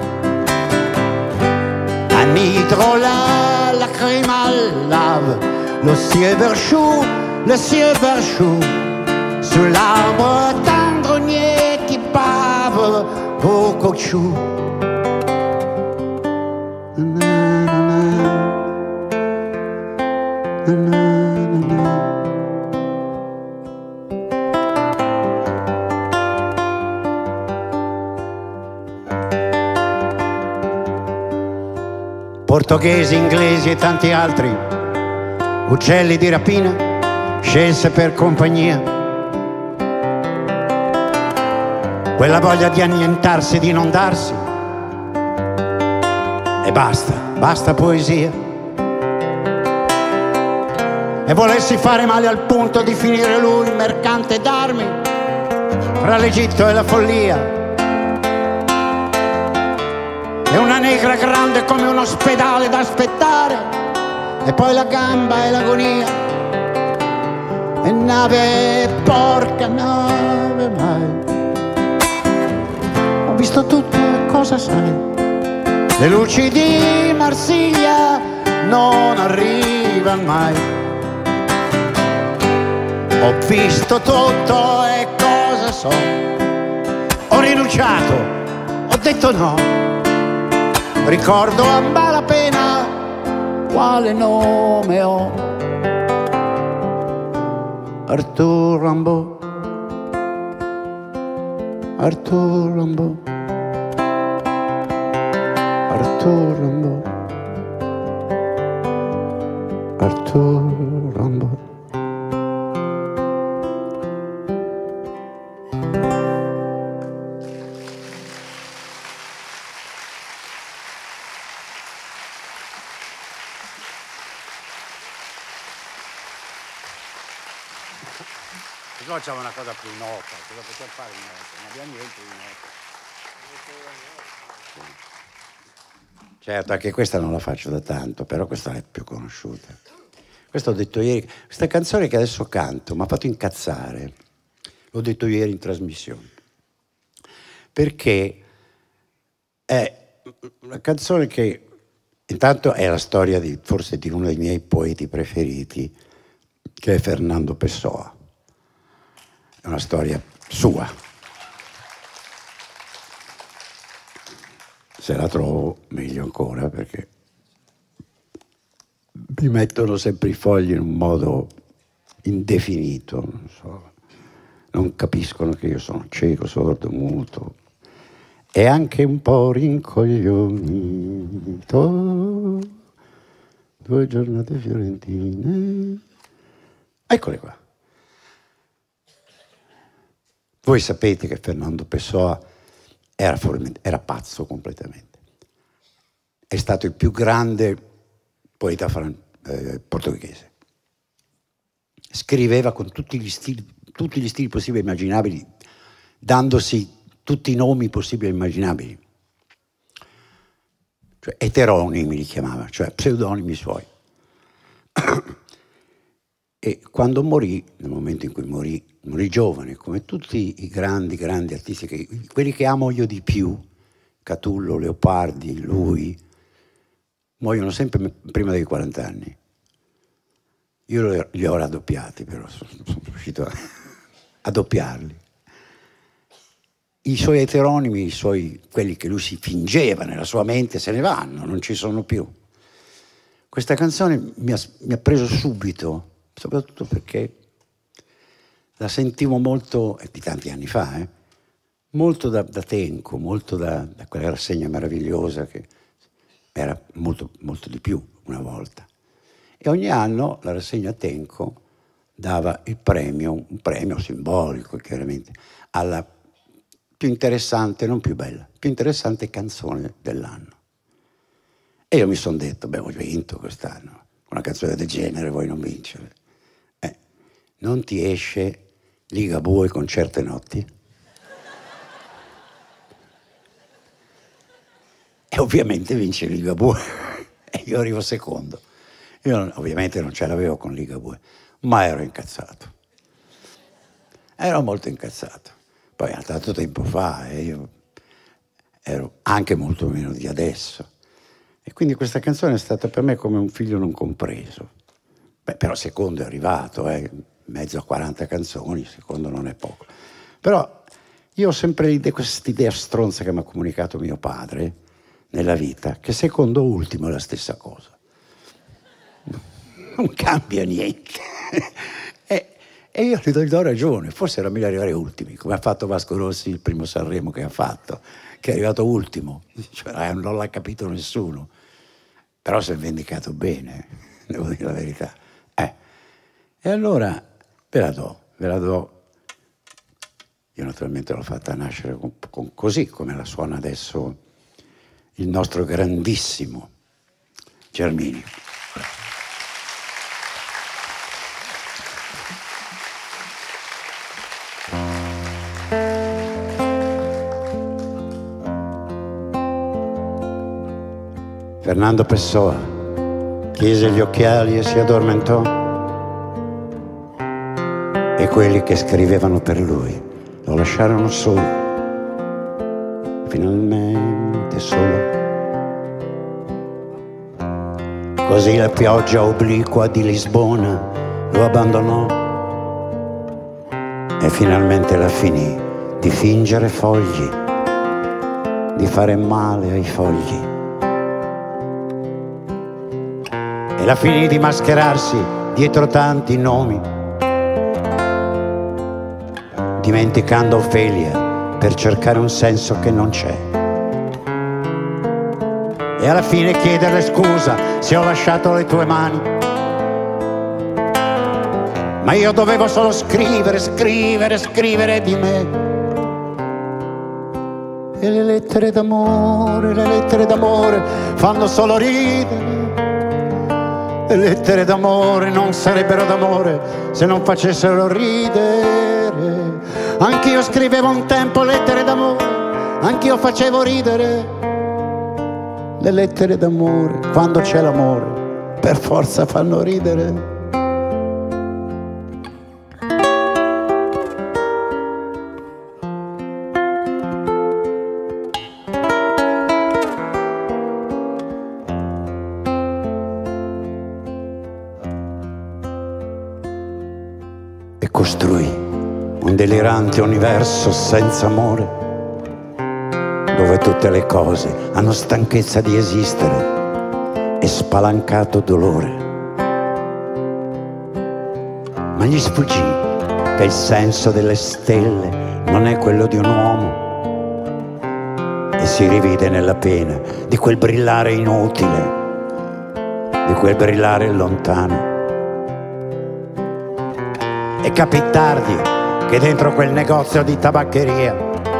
Anidro la lacrima lave, le ciel verchou, le ciel verchou, sur l'arbre tendronnier qui bave au caoutchouc. Portoghesi, inglesi e tanti altri, uccelli di rapina, scelse per compagnia. Quella voglia di annientarsi, di non darsi. E basta, basta poesia. E volessi fare male al punto di finire lui, mercante d'armi, fra l'Egitto e la follia. E una negra grande come un ospedale da aspettare, e poi la gamba e l'agonia. E nave, porca nave, mai. Ho visto tutto, cosa sai? Le luci di Marsiglia non arrivano mai. Ho visto tutto e cosa so? Ho rinunciato, ho detto no. Ricordo a malapena quale nome ho. Arthur Rimbaud, Arthur Rimbaud, Arthur Rimbaud, Arthur Rimbaud. Se no facciamo una cosa più nota, cosa possiamo fare in nota? Non abbiamo niente di nota. Certo, anche questa non la faccio da tanto, però questa è più conosciuta. Questo ho detto ieri, questa canzone che adesso canto mi ha fatto incazzare, l'ho detto ieri in trasmissione, perché è una canzone che intanto è la storia di, forse di uno dei miei poeti preferiti, che è Fernando Pessoa. È una storia sua. Se la trovo meglio ancora, perché mi mettono sempre i fogli in un modo indefinito, non so. Non capiscono che io sono cieco, sordo, muto e anche un po' rincoglionito. Due giornate fiorentine. Eccole qua. Voi sapete che Fernando Pessoa era, era pazzo completamente. È stato il più grande poeta eh, portoghese. Scriveva con tutti gli stili, tutti gli stili possibili e immaginabili, dandosi tutti i nomi possibili e immaginabili. Cioè eteronimi li chiamava, cioè pseudonimi suoi. E quando morì, nel momento in cui morì, morì giovane, come tutti i grandi, grandi artisti, che, quelli che amo io di più, Catullo, Leopardi, lui, muoiono sempre prima dei quaranta anni. Io li ho raddoppiati, però sono, sono riuscito a, a doppiarli. I suoi eteronimi, i suoi, quelli che lui si fingeva nella sua mente, se ne vanno, non ci sono più. Questa canzone mi ha, mi ha preso subito, soprattutto perché la sentivo molto, di tanti anni fa, eh, molto da, da Tenco, molto da, da quella rassegna meravigliosa che era molto, molto di più una volta. E ogni anno la rassegna Tenco dava il premio, un premio simbolico chiaramente, alla più interessante, non più bella, più interessante canzone dell'anno. E io mi sono detto, beh, ho vinto quest'anno, una canzone del genere vuoi non vincere? Eh, non ti esce Ligabue con certe notti? E ovviamente vince Ligabue, e io arrivo secondo. Io non, ovviamente non ce l'avevo con Ligabue, ma ero incazzato. Ero molto incazzato. Poi era tanto tempo fa e io ero anche molto meno di adesso. E quindi questa canzone è stata per me come un figlio non compreso. Beh, però secondo è arrivato, eh, mezzo a quaranta canzoni, secondo non è poco. Però io ho sempre questa idea stronza che mi ha comunicato mio padre nella vita, che secondo ultimo è la stessa cosa. Non cambia niente. e, e io gli do, gli do ragione, forse era meglio arrivare ultimi, come ha fatto Vasco Rossi il primo Sanremo che ha fatto, che è arrivato ultimo, cioè, non l'ha capito nessuno, però si è vendicato bene, devo dire la verità. Eh. E allora ve la do, ve la do. Io naturalmente l'ho fatta nascere con, con, così come la suona adesso il nostro grandissimo Germinio. Fernando Pessoa chiese gli occhiali e si addormentò, e quelli che scrivevano per lui lo lasciarono solo, finalmente solo. Così la pioggia obliqua di Lisbona lo abbandonò e finalmente la finì di fingere fogli, di fare male ai fogli. e la finì di mascherarsi dietro tanti nomi, dimenticando Ofelia per cercare un senso che non c'è. E alla fine chiederle scusa se ho lasciato le tue mani, ma io dovevo solo scrivere, scrivere, scrivere di me. E le lettere d'amore, le lettere d'amore fanno solo ridere. Le lettere d'amore non sarebbero d'amore se non facessero ridere. Anch'io scrivevo un tempo lettere d'amore, anch'io facevo ridere. Le lettere d'amore, quando c'è l'amore, per forza fanno ridere. E costruì un delirante universo senza amore, dove tutte le cose hanno stanchezza di esistere e spalancato dolore. Ma gli sfuggì che il senso delle stelle non è quello di un uomo, e si rivide nella pena di quel brillare inutile, di quel brillare lontano. E capì tardi che dentro quel negozio di tabaccheria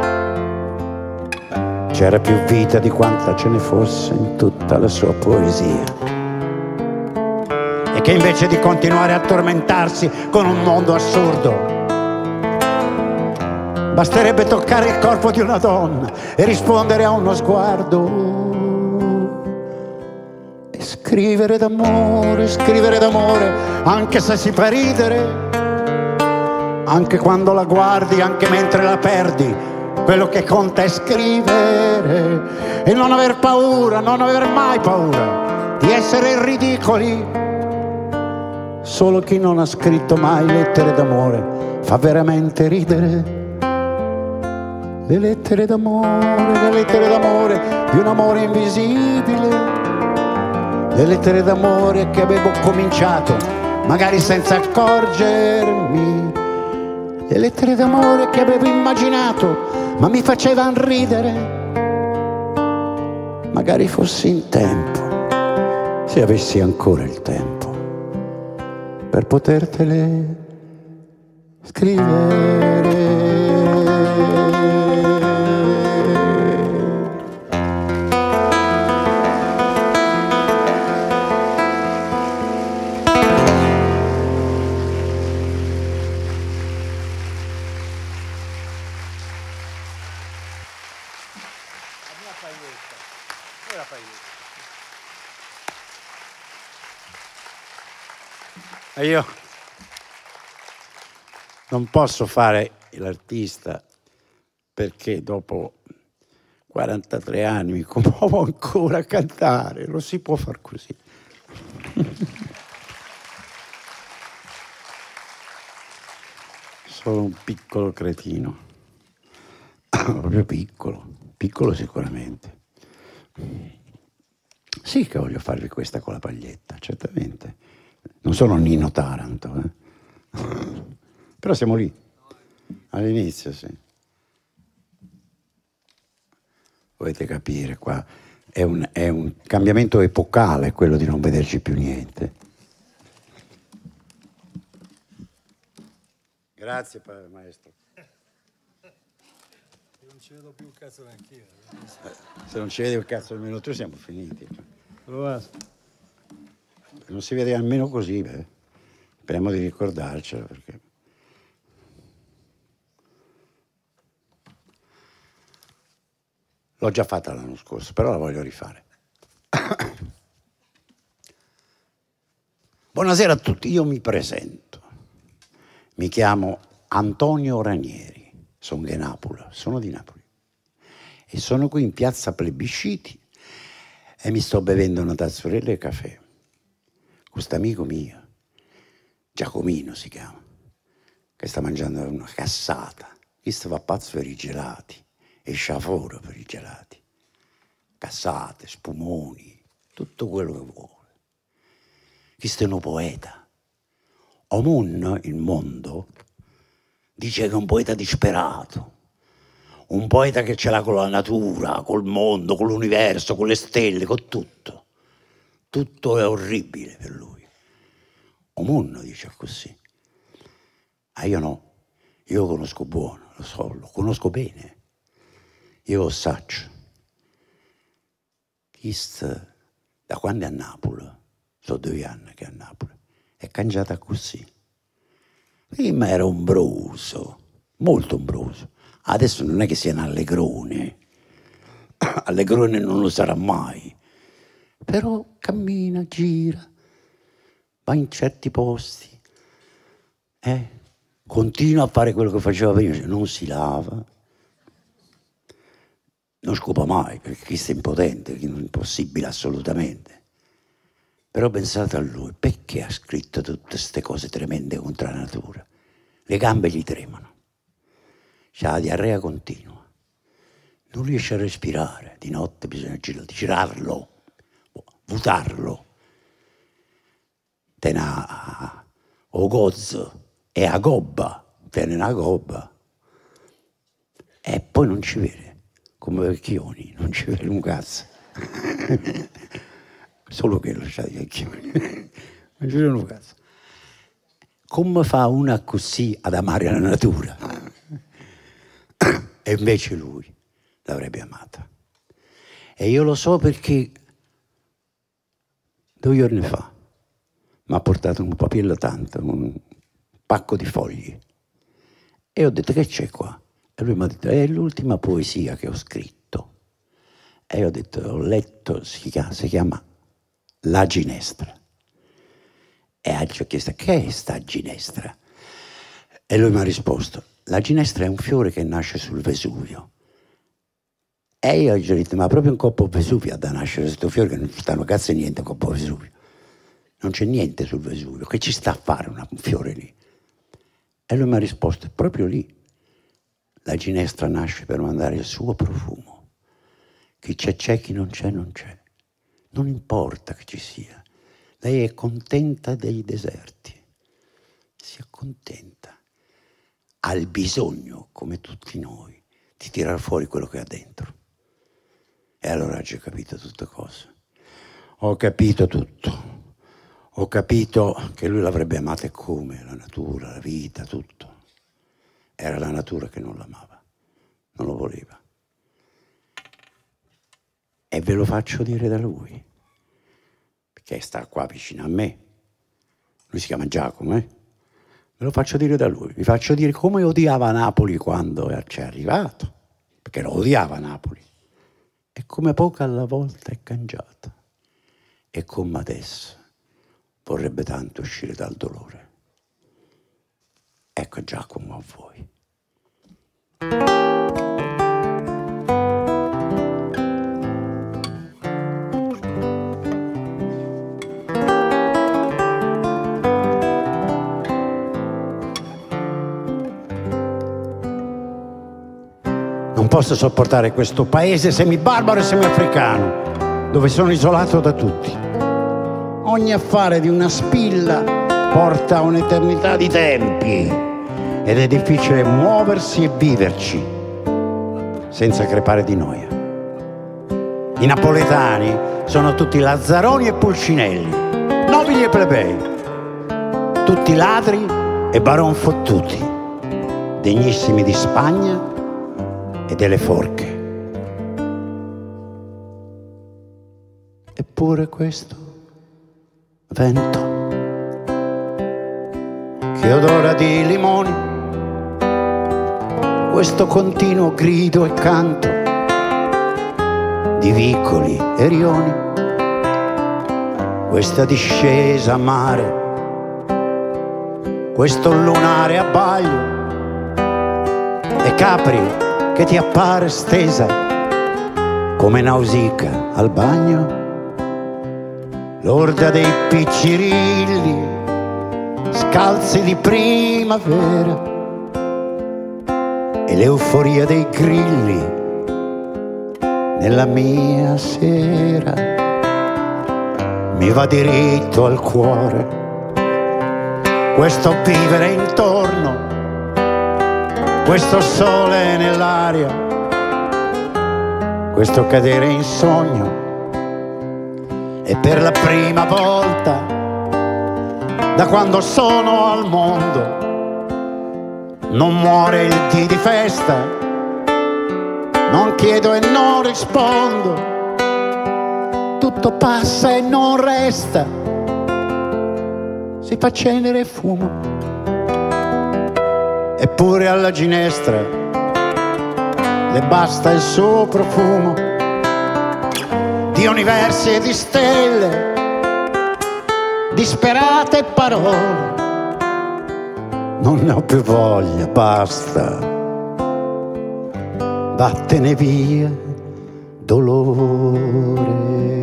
c'era più vita di quanta ce ne fosse in tutta la sua poesia, e che invece di continuare a tormentarsi con un mondo assurdo, basterebbe toccare il corpo di una donna e rispondere a uno sguardo e scrivere d'amore, scrivere d'amore, anche se si fa ridere, anche quando la guardi, anche mentre la perdi. Quello che conta è scrivere e non aver paura, non aver mai paura di essere ridicoli. Solo chi non ha scritto mai lettere d'amore fa veramente ridere. Le lettere d'amore, le lettere d'amore di un amore invisibile. Le lettere d'amore che avevo cominciato, magari senza accorgermi. Le lettere d'amore che avevo immaginato, ma mi facevano ridere. Magari fossi in tempo, se avessi ancora il tempo, per potertele scrivere. E io non posso fare l'artista perché dopo quarantatré anni mi commuovo ancora a cantare, non si può far così. Sono un piccolo cretino, proprio piccolo, piccolo sicuramente. Sì che voglio farvi questa con la paglietta, certamente. Non sono Nino Taranto, eh? Però siamo lì, all'inizio, sì. Dovete capire, qua è un, è un cambiamento epocale quello di non vederci più niente. Grazie, padre maestro. Non ci vedo più un cazzo neanch'io. Se non ci vedi un cazzo nemmeno tu siamo finiti. Allora, non si vede almeno così, beh. Speriamo di ricordarcelo, perché l'ho già fatta l'anno scorso, però la voglio rifare. Buonasera a tutti, io mi presento. Mi chiamo Antonio Ranieri, sono di Napoli, sono di Napoli. E sono qui in piazza Plebisciti e mi sto bevendo una tazzurella e caffè. Questo amico mio, Giacomino si chiama, che sta mangiando una cassata. Questo va pazzo per i gelati, e sciaforo per i gelati. Cassate, spumoni, tutto quello che vuole. questo è un poeta. Omun, il mondo, dice che è un poeta disperato, un poeta che ce l'ha con la natura, col mondo, con l'universo, con le stelle, con tutto. Tutto è orribile per lui. Omun dice così. Ma io no, io lo conosco buono, lo so, lo conosco bene. Io lo saccio. Questo, da quando è a Napoli, sono due anni che è a Napoli, è cambiata così. Prima era ombroso, molto ombroso. Adesso non è che sia un allegrone. Allegrone non lo sarà mai. Però cammina, gira, va in certi posti. Eh? Continua a fare quello che faceva prima, cioè non si lava. Non scopa mai, perché questo è impotente, è impossibile assolutamente. Però pensate a lui, perché ha scritto tutte queste cose tremende contro la natura? Le gambe gli tremano, c'ha la diarrea continua, non riesce a respirare, di notte bisogna girarlo, vuotarlo. Tena o gozzo e a gobba, tiene una gobba. E poi non ci vede, come vecchioni, non ci vede un cazzo. Solo che lo sa di vecchioni, non ci vede un cazzo. Come fa una così ad amare la natura? E invece lui l'avrebbe amata. E io lo so perché due giorni fa mi ha portato un papello tanto, un pacco di fogli. E ho detto, che c'è qua? E lui mi ha detto, è l'ultima poesia che ho scritto. E io ho detto, ho letto, si chiama, si chiama La Ginestra. E ci ho chiesto, che è sta ginestra? E lui mi ha risposto, la ginestra è un fiore che nasce sul Vesuvio. E io gli ho detto, ma proprio un coppo Vesuvio ha da nascere questo fiore, che non ci stanno cazzo e niente un coppo Vesuvio. Non c'è niente sul Vesuvio, che ci sta a fare una, un fiore lì? E lui mi ha risposto, è proprio lì. La ginestra nasce per mandare il suo profumo. Chi c'è c'è, chi non c'è non c'è. Non importa che ci sia. Lei è contenta dei deserti, si accontenta, ha il bisogno, come tutti noi, di tirar fuori quello che ha dentro. E allora ho capito tutte cose. Ho capito tutto. Ho capito che lui l'avrebbe amata come, la natura, la vita, tutto. Era la natura che non l'amava, non lo voleva. E ve lo faccio dire da lui. Che sta qua vicino a me, lui si chiama Giacomo, eh? Me lo faccio dire da lui, vi faccio dire come odiava Napoli quando ci è arrivato, perché lo odiava Napoli, e come poco alla volta è cambiata, e come adesso vorrebbe tanto uscire dal dolore. Ecco Giacomo a voi. Non posso sopportare questo paese semibarbaro e semiafricano, dove sono isolato da tutti. Ogni affare di una spilla porta a un'eternità di tempi ed è difficile muoversi e viverci senza crepare di noia. I napoletani sono tutti lazzaroni e pulcinelli, nobili e plebei, tutti ladri e baron fottuti, degnissimi di Spagna e delle forche. Eppure questo vento che odora di limoni, questo continuo grido e canto di vicoli e rioni, questa discesa a mare, questo lunare abbaglio e Capri che ti appare stesa come Nausicaa al bagno, l'orda dei piccirilli scalzi di primavera e l'euforia dei grilli nella mia sera mi va diritto al cuore. Questo vivere intorno, questo sole nell'aria, questo cadere in sogno. E per la prima volta da quando sono al mondo non muore il dì di festa, non chiedo e non rispondo, tutto passa e non resta, si fa cenere e fumo. Eppure alla ginestra le basta il suo profumo di universi e di stelle, disperate parole. Non ne ho più voglia, basta, vattene via, dolore.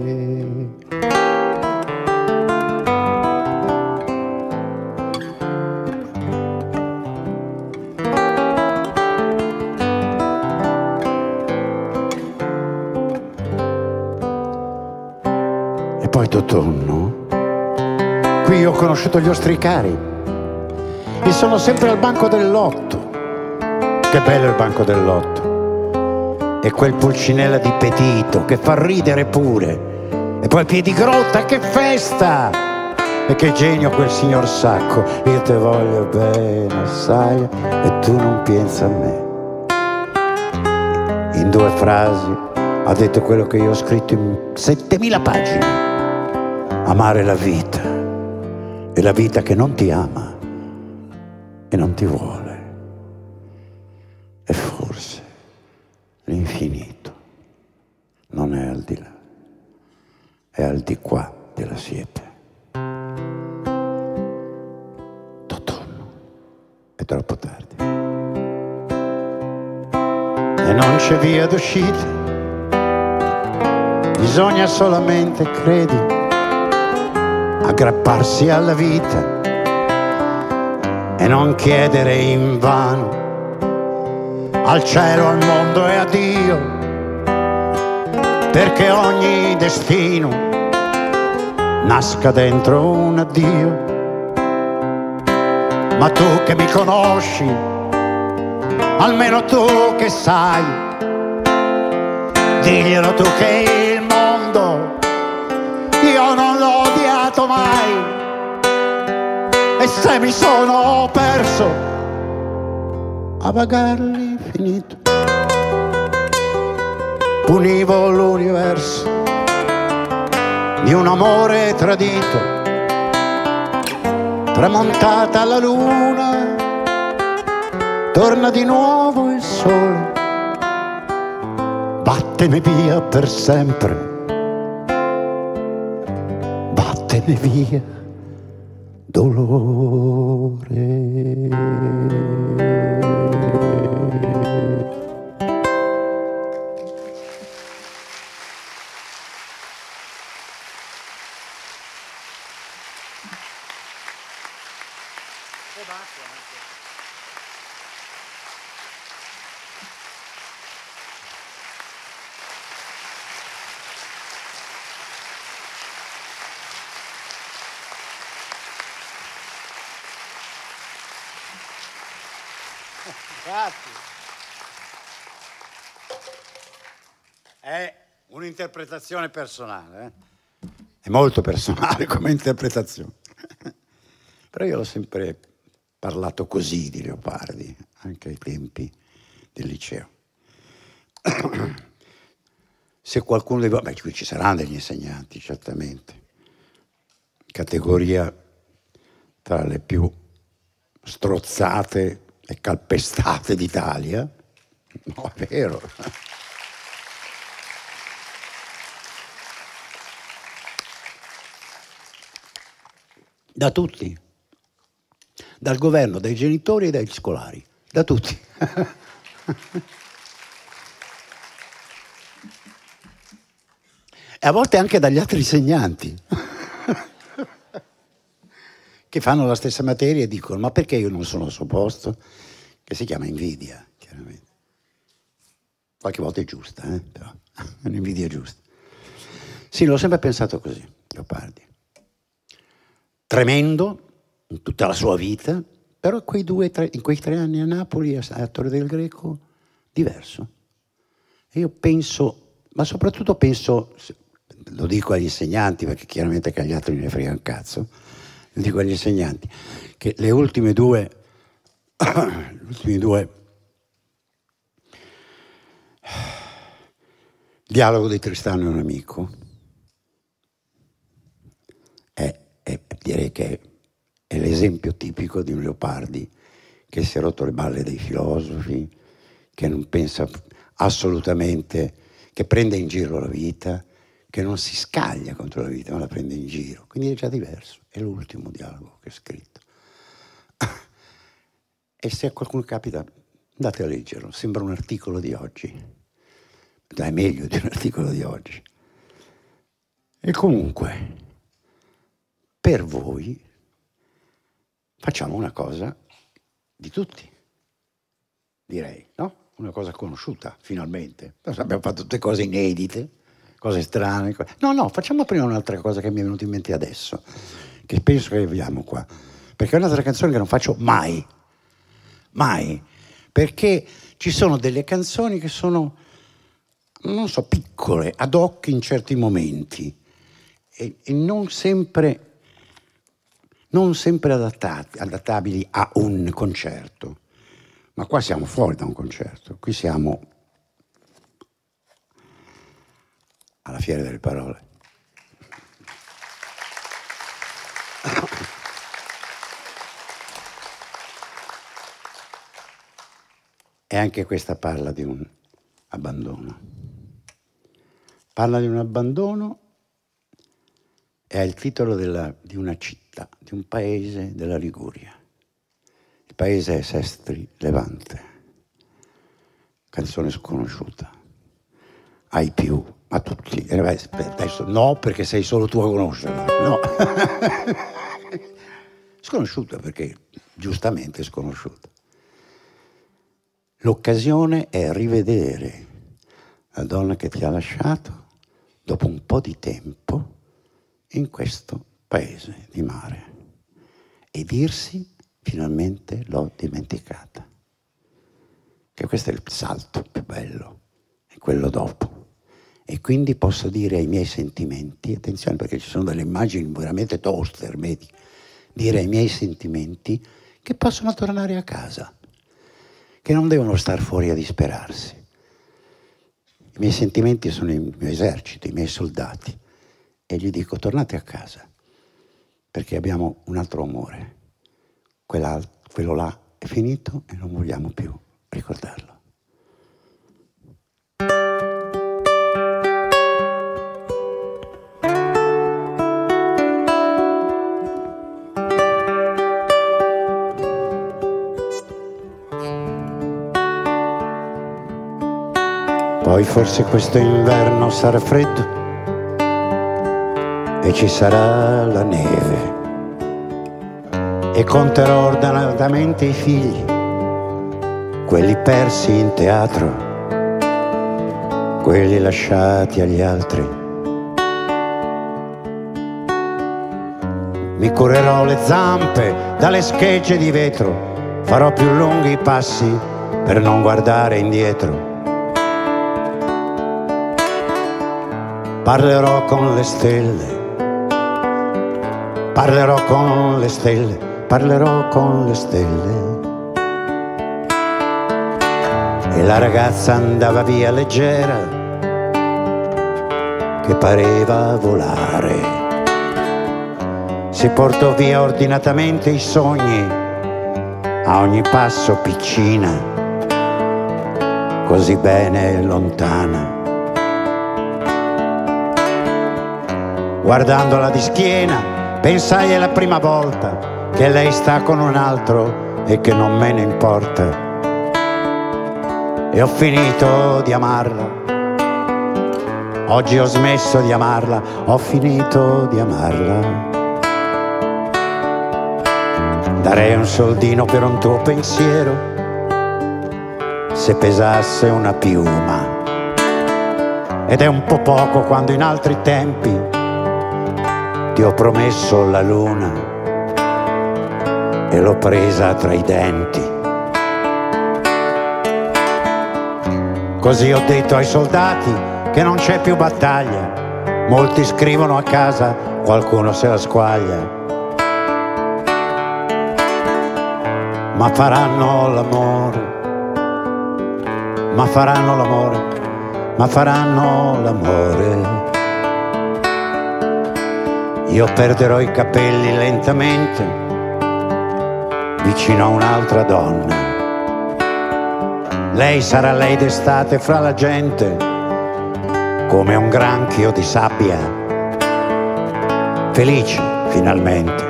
E poi d'autunno, qui ho conosciuto gli ostricari e sono sempre al banco del lotto. Che bello il banco del lotto. E quel Pulcinella di Petito che fa ridere pure. E poi Piedigrotta, che festa! E che genio quel signor Sacco. Io te voglio bene assai e tu non pensa a me. In due frasi ha detto quello che io ho scritto in settemila pagine. Amare la vita e la vita che non ti ama e non ti vuole. E forse l'infinito non è al di là, è al di qua della siepe. D'autunno è troppo tardi e non c'è via d'uscita, bisogna solamente, credi, aggrapparsi alla vita e non chiedere invano al cielo, al mondo e a Dio, perché ogni destino nasca dentro un addio. Ma tu che mi conosci, almeno tu che sai, diglielo tu che il mondo io non l'ho odiato mai. E se mi sono perso a vagare l'infinito, punivo l'universo di un amore tradito. Tramontata la luna, torna di nuovo il sole, vattene via per sempre, vattene via, dolore. È un'interpretazione personale, eh? È molto personale come interpretazione. Però io l'ho sempre parlato così di Leopardi, anche ai tempi del liceo. Se qualcuno di voi... Beh, qui ci saranno degli insegnanti, certamente. Categoria tra le più strozzate e calpestate d'Italia. No, è vero. Da tutti, dal governo, dai genitori e dai scolari, da tutti. E a volte anche dagli altri insegnanti, che fanno la stessa materia e dicono: ma perché io non sono al suo posto? Che si chiama invidia, chiaramente. Qualche volta è giusta, eh? Però è un'invidia giusta. Sì, l'ho sempre pensato così. Leopardi. Tremendo in tutta la sua vita, però quei due, tre, in quei tre anni a Napoli, a Torre del Greco, diverso. E io penso, ma soprattutto penso, lo dico agli insegnanti, perché chiaramente che agli altri ne frega un cazzo, lo dico agli insegnanti, che le ultime due, le ultime due, dialogo di Tristano e un amico, è, è, direi che è l'esempio tipico di un Leopardi che si è rotto le balle dei filosofi, che non pensa assolutamente, che prende in giro la vita, che non si scaglia contro la vita, ma la prende in giro. Quindi è già diverso. È l'ultimo dialogo che ho scritto. E se a qualcuno capita, andate a leggerlo. Sembra un articolo di oggi. È meglio di un articolo di oggi. E comunque, per voi, facciamo una cosa di tutti, direi, no? Una cosa conosciuta, finalmente. Abbiamo fatto tutte cose inedite, cose strane. No, no, facciamo prima un'altra cosa che mi è venuta in mente adesso, che penso che abbiamo qua. Perché è un'altra canzone che non faccio mai, mai. Perché ci sono delle canzoni che sono, non so, piccole, ad hoc in certi momenti, e, e non sempre, non sempre adattati, adattabili a un concerto. Ma qua siamo fuori da un concerto, qui siamo alla Fiera delle Parole. E anche questa parla di un abbandono. Parla di un abbandono e ha il titolo della, di una città, di un paese della Liguria. Il paese è Sestri Levante, canzone sconosciuta, ai più, a tutti. E adesso no, perché sei solo tu a conoscerla, no. Sconosciuta perché giustamente sconosciuta. L'occasione è rivedere la donna che ti ha lasciato dopo un po' di tempo in questo paese di mare e dirsi finalmente l'ho dimenticata. Che questo è il salto più bello, è quello dopo. E quindi posso dire ai miei sentimenti, attenzione perché ci sono delle immagini veramente toste, ermetiche, dire ai miei sentimenti che possono tornare a casa, che non devono star fuori a disperarsi. I miei sentimenti sono il mio esercito, i miei soldati, e gli dico tornate a casa, perché abbiamo un altro amore. Quello là è finito e non vogliamo più ricordarlo. Poi forse questo inverno sarà freddo e ci sarà la neve. E conterò ordinatamente i figli, quelli persi in teatro, quelli lasciati agli altri. Mi curerò le zampe dalle schegge di vetro, farò più lunghi i passi per non guardare indietro. Parlerò con le stelle, parlerò con le stelle, parlerò con le stelle. E la ragazza andava via leggera, che pareva volare. Si portò via ordinatamente i sogni, a ogni passo piccina, così bene lontana. Guardandola di schiena, pensai è la prima volta che lei sta con un altro e che non me ne importa. E ho finito di amarla, oggi ho smesso di amarla, ho finito di amarla. Darei un soldino per un tuo pensiero, se pesasse una piuma. Ed è un po' poco quando in altri tempi ti ho promesso la luna e l'ho presa tra i denti. Così ho detto ai soldati che non c'è più battaglia, molti scrivono a casa, qualcuno se la squaglia. Ma faranno l'amore, ma faranno l'amore, ma faranno l'amore. Io perderò i capelli lentamente vicino a un'altra donna. Lei sarà lei d'estate fra la gente come un granchio di sabbia, felice finalmente.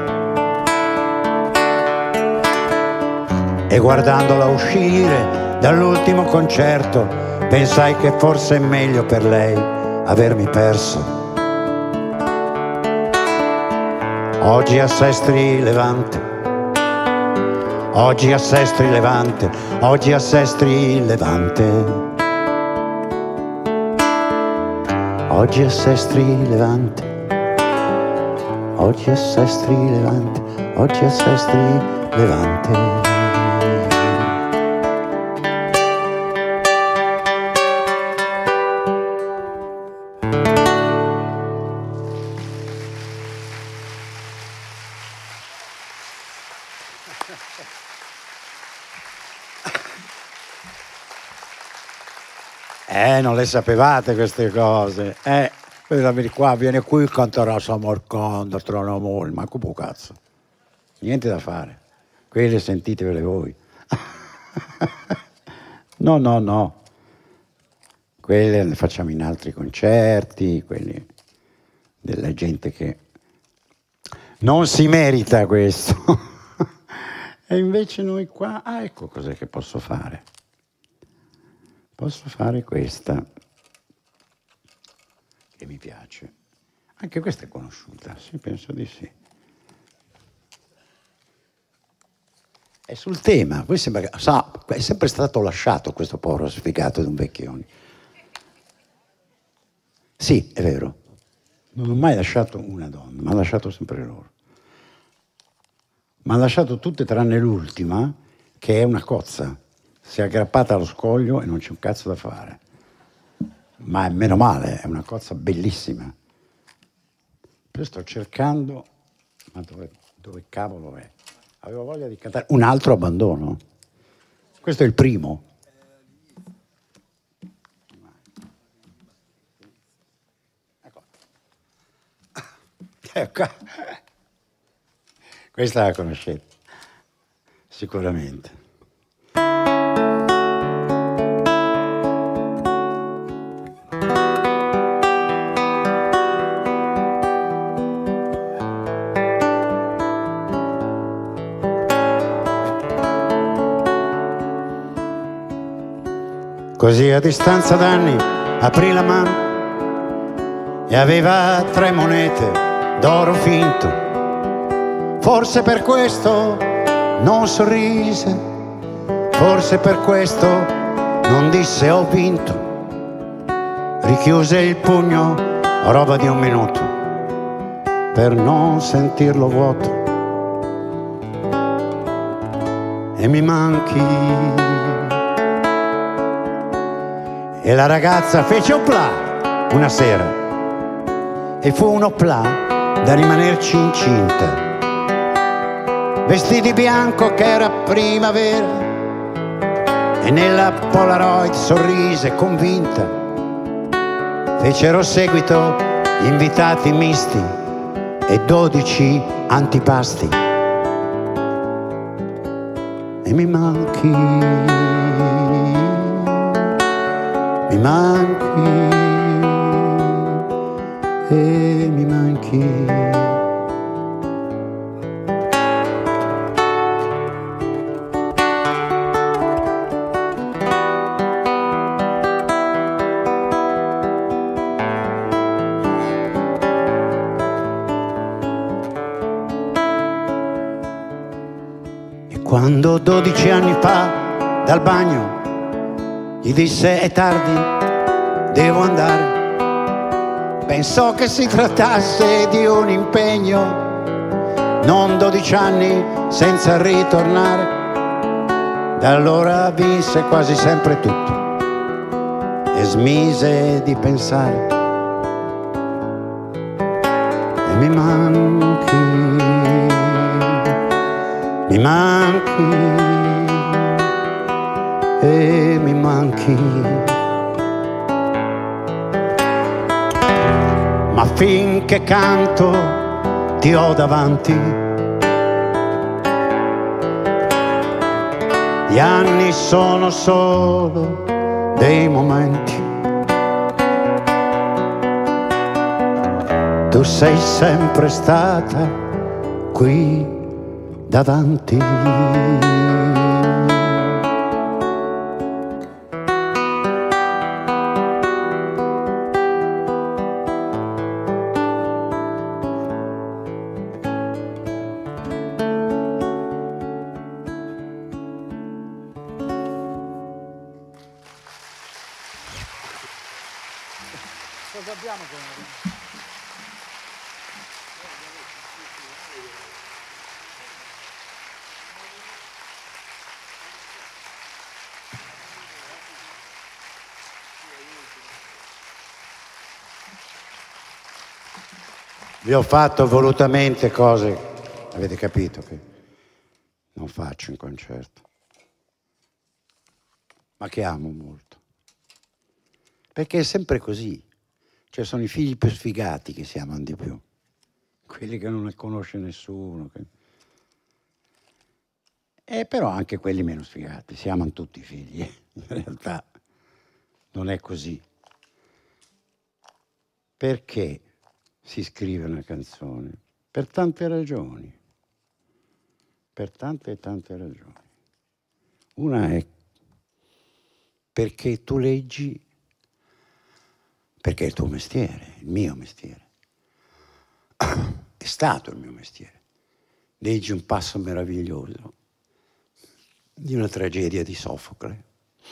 E guardandola uscire dall'ultimo concerto pensai che forse è meglio per lei avermi perso. Oggi a Sestri Levante, oggi a Sestri Levante, oggi a Sestri Levante, oggi a Sestri Levante, oggi a Sestri Levante, oggi a Sestri Levante. Eh, non le sapevate queste cose. Eh, vieni qua, viene qui, canterà Samarcanda, Tranamore, ma come cazzo? Niente da fare. Quelle sentitevele voi. No, no, no. Quelle le facciamo in altri concerti, quelli della gente che non si merita questo. E invece noi qua, ah, ecco cos'è che posso fare. Posso fare questa, che mi piace. Anche questa è conosciuta, sì, penso di sì. È sul tema, poi sembra che, sa, è sempre stato lasciato questo povero sfigato di un vecchione. Sì, è vero, non ho mai lasciato una donna, ma ha lasciato sempre loro. Ma ha lasciato tutte tranne l'ultima, che è una cozza. Si è aggrappata allo scoglio e non c'è un cazzo da fare. Ma è meno male, è una cozza bellissima. Poi sto cercando, ma dove, dove cavolo è? Avevo voglia di cantare un altro abbandono. Questo è il primo. Ecco. Questa la conoscete, sicuramente. Così a distanza d'anni aprì la mano e aveva tre monete d'oro finto. Forse per questo non sorrise, forse per questo non disse ho vinto. Richiuse il pugno, roba di un minuto, per non sentirlo vuoto. E mi manchi. E la ragazza fece opla una sera e fu un opla da rimanerci incinta. Vestì di bianco che era primavera e nella Polaroid sorrise convinta. Fecero seguito invitati misti e dodici antipasti. E mi manchi. Mi manchi e mi manchi. E quando dodici anni fa dal bagno gli disse è tardi, devo andare. Pensò che si trattasse di un impegno, non dodici anni senza ritornare. Da allora vinse quasi sempre tutto e smise di pensare. E mi manchi, mi manchi, e mi manchi. Ma finché canto ti ho davanti, gli anni sono solo dei momenti. Tu sei sempre stata qui davanti. Vi ho fatto volutamente cose, avete capito che non faccio in concerto, ma che amo molto. Perché è sempre così. Cioè sono i figli più sfigati che si amano di più. Quelli che non ne conosce nessuno. Che... E però anche quelli meno sfigati. Si amano tutti i figli. In realtà non è così. Perché si scrive una canzone? Per tante ragioni. Per tante e tante ragioni. Una è perché tu leggi, perché è il tuo mestiere, il mio mestiere. È stato il mio mestiere. Leggi un passo meraviglioso di una tragedia di Sofocle.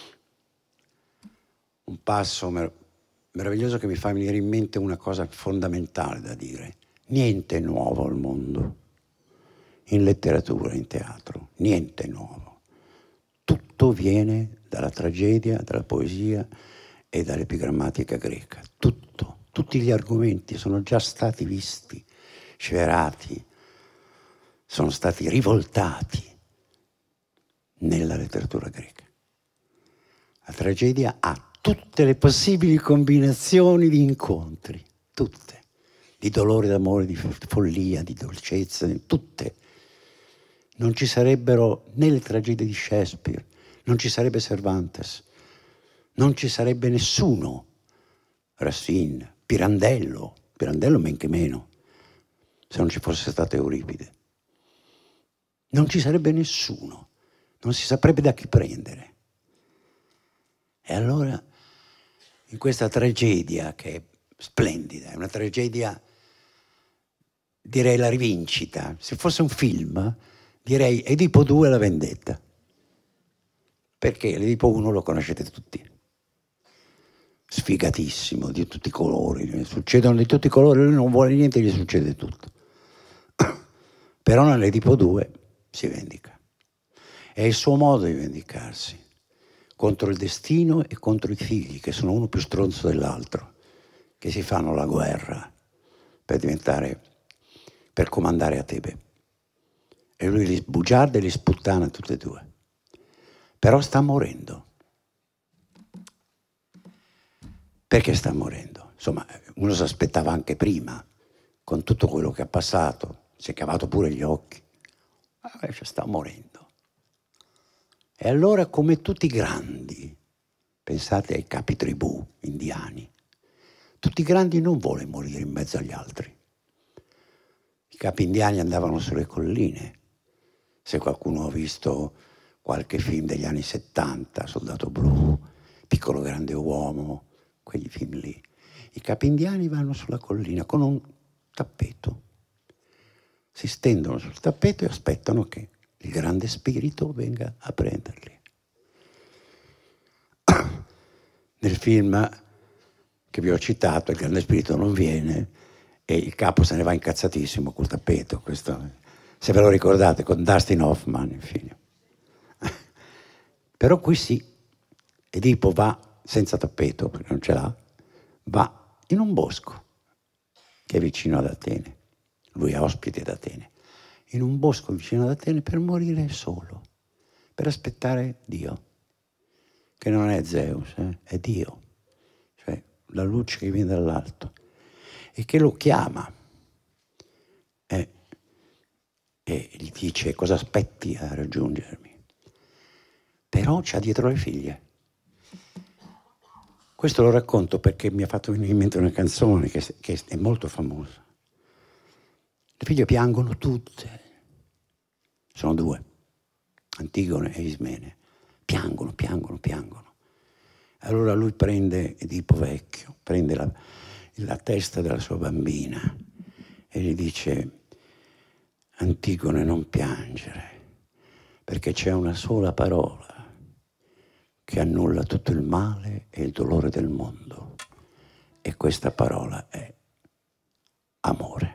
Un passo mer- meraviglioso che mi fa venire in mente una cosa fondamentale da dire. Niente è nuovo al mondo, in letteratura, in teatro, niente è nuovo. Tutto viene dalla tragedia, dalla poesia e dall'epigrammatica greca. Tutto, tutti gli argomenti sono già stati visti, scerati, sono stati rivoltati nella letteratura greca. La tragedia ha tutte le possibili combinazioni di incontri, tutte, di dolore, d'amore, di follia, di dolcezza, tutte. Non ci sarebbero né le tragedie di Shakespeare, non ci sarebbe Cervantes, non ci sarebbe nessuno, Racine, Pirandello, Pirandello men che meno, se non ci fosse stato Euripide. Non ci sarebbe nessuno, non si saprebbe da chi prendere. E allora, in questa tragedia che è splendida, è una tragedia, direi la rivincita, se fosse un film, direi Edipo due la vendetta. Perché l'Edipo uno lo conoscete tutti. Sfigatissimo, di tutti i colori, succedono di tutti i colori, lui non vuole niente, gli succede tutto. Però nell'Edipo due si vendica. È il suo modo di vendicarsi, contro il destino e contro i figli, che sono uno più stronzo dell'altro, che si fanno la guerra per diventare, per comandare a Tebe. E lui li sbugiarda e li sputtana tutti e due. Però sta morendo. Perché sta morendo? Insomma, uno si aspettava anche prima, con tutto quello che ha passato, si è cavato pure gli occhi. Ma invece sta morendo. E allora, come tutti i grandi, pensate ai capi tribù indiani, tutti i grandi non vogliono morire in mezzo agli altri. I capi indiani andavano sulle colline. Se qualcuno ha visto qualche film degli anni settanta, Soldato Blu, Piccolo Grande Uomo, quegli film lì, i capi indiani vanno sulla collina con un tappeto. Si stendono sul tappeto e aspettano che il grande spirito venga a prenderli. Nel film che vi ho citato, il grande spirito non viene e il capo se ne va incazzatissimo col tappeto, questo, se ve lo ricordate, con Dustin Hoffman, infine. Però qui sì, Edipo va senza tappeto, perché non ce l'ha, va in un bosco che è vicino ad Atene, lui è ospite ad Atene, in un bosco vicino ad Atene per morire solo, per aspettare Dio, che non è Zeus, eh? È Dio, cioè la luce che viene dall'alto e che lo chiama eh, e gli dice: cosa aspetti a raggiungermi? Però c'ha dietro le figlie. Questo lo racconto perché mi ha fatto venire in mente una canzone che, che è molto famosa. Le figlie piangono tutte, sono due, Antigone e Ismene, piangono, piangono, piangono. Allora lui prende Edipo vecchio, prende la, la testa della sua bambina e gli dice: Antigone, non piangere, perché c'è una sola parola che annulla tutto il male e il dolore del mondo, e questa parola è amore.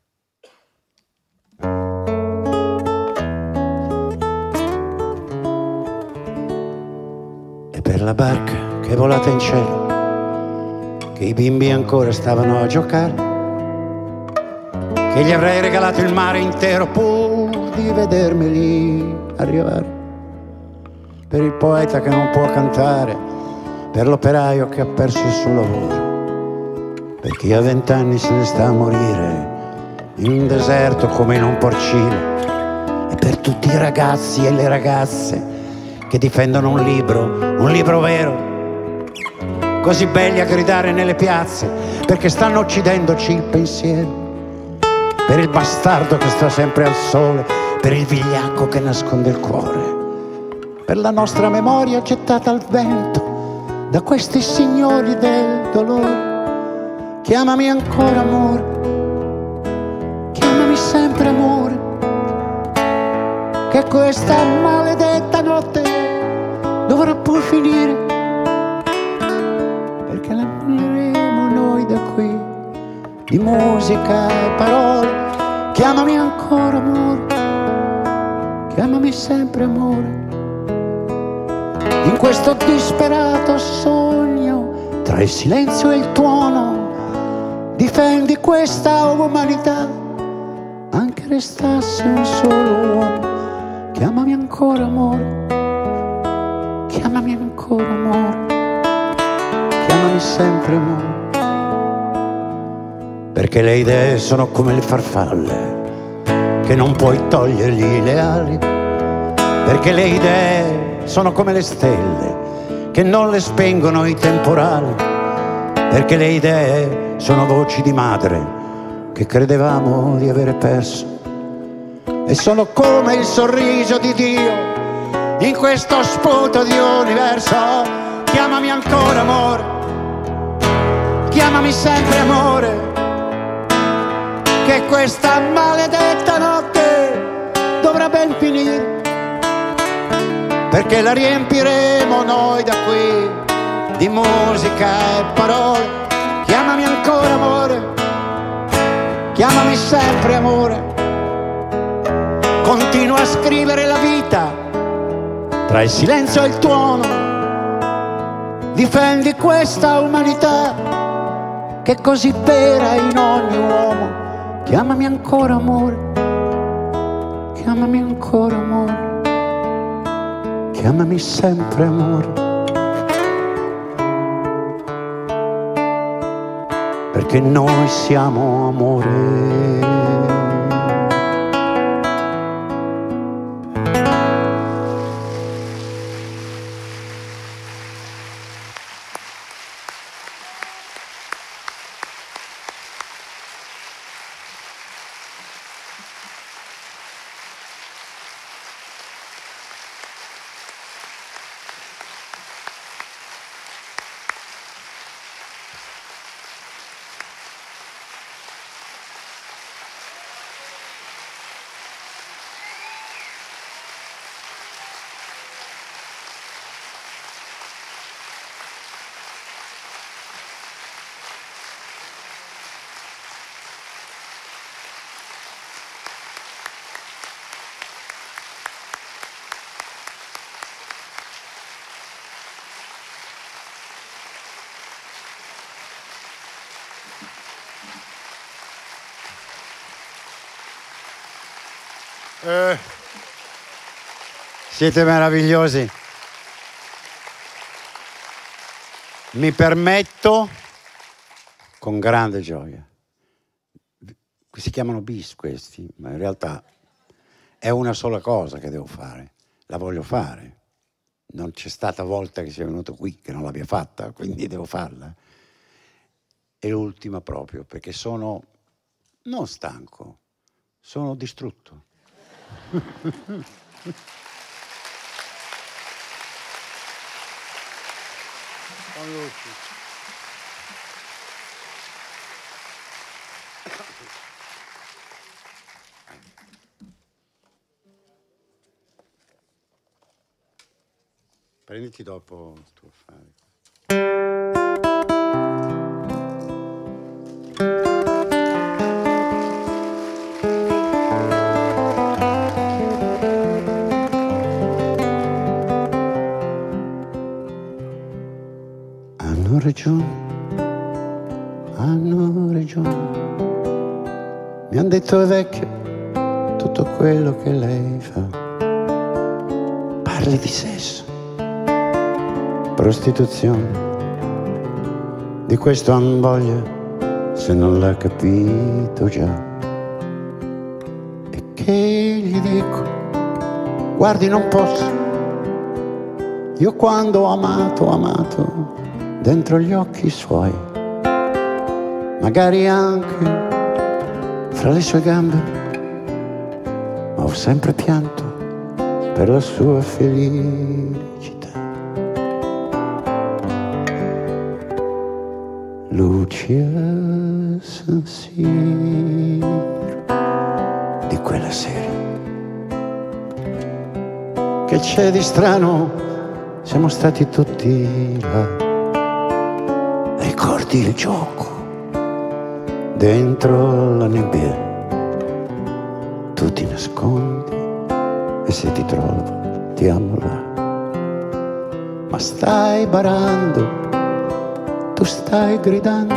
E per la barca che è volata in cielo, che i bimbi ancora stavano a giocare, che gli avrei regalato il mare intero pur di vedermeli arrivare, per il poeta che non può cantare, per l'operaio che ha perso il suo lavoro, per chi a vent'anni se ne sta a morire in un deserto come in un porcino, e per tutti i ragazzi e le ragazze che difendono un libro, un libro vero, così belli a gridare nelle piazze perché stanno uccidendoci il pensiero, per il bastardo che sta sempre al sole, per il vigliacco che nasconde il cuore, per la nostra memoria gettata al vento da questi signori del dolore. Chiamami ancora amore, chiamami sempre amore, che questa maledetta notte dovrà pur finire, perché la annulleremo noi da qui di musica e parole. Chiamami ancora amore, chiamami sempre amore, in questo disperato sogno tra il silenzio e il tuono, difendi questa umanità, anche restasse un solo uomo. Chiamami ancora amore, chiamami ancora amore, chiamami sempre amore, perché le idee sono come le farfalle che non puoi togliergli le ali, perché le idee sono come le stelle che non le spengono i temporali, perché le idee sono voci di madre che credevamo di avere perso, e sono come il sorriso di Dio in questo sputo di universo. Chiamami ancora amore, chiamami sempre amore, che questa maledetta notte dovrà ben finire, perché la riempiremo noi da qui di musica e parole. Chiamami ancora amore, chiamami sempre amore, continua a scrivere la vita tra il silenzio e il tuono, difendi questa umanità che è così vera in ogni uomo. Chiamami ancora amore, chiamami ancora amore, chiamami sempre amore, perché noi siamo amore. Eh, siete meravigliosi. Mi permetto, con grande gioia, si chiamano bis questi, ma in realtà è una sola cosa che devo fare, la voglio fare. Non c'è stata volta che sia venuto qui che non l'abbia fatta, quindi devo farla. E l'ultima proprio, perché sono non stanco, sono distrutto. Prenditi dopo il tuo affare. Hanno ragione, hanno ragione. Mi han detto è vecchio tutto quello che lei fa. Parli di sesso, prostituzione, di questo han voglia se non l'ha capito già. E che gli dico, guardi non posso, io quando ho amato, ho amato dentro gli occhi suoi, magari anche fra le sue gambe, ma ho sempre pianto per la sua felicità. Lucia San Siro di quella sera, che c'è di strano, siamo stati tutti là. Ricordi il gioco dentro la nebbia, tu ti nascondi e se ti trovo ti amo là. Ma stai barando, tu stai gridando,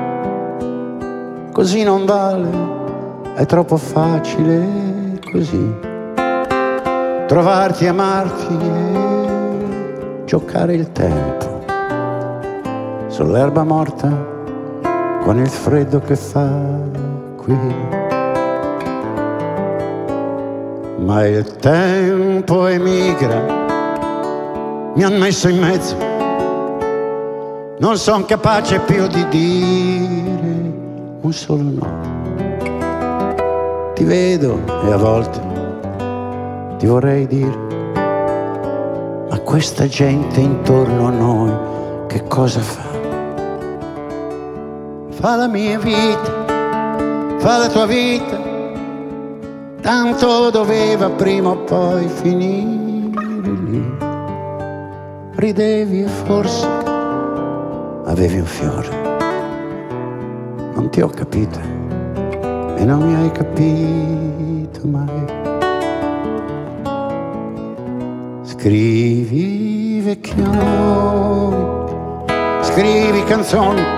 così non vale, è troppo facile così trovarti, amarti e giocare il tempo sull'erba morta con il freddo che fa qui. Ma il tempo emigra, mi han messo in mezzo, non son capace più di dire un solo no. Ti vedo e a volte ti vorrei dire, ma questa gente intorno a noi che cosa fa? Fa la mia vita, fa la tua vita, tanto doveva prima o poi finire lì. Ridevi e forse avevi un fiore, non ti ho capito e non mi hai capito mai. Scrivi vecchioni, scrivi canzoni,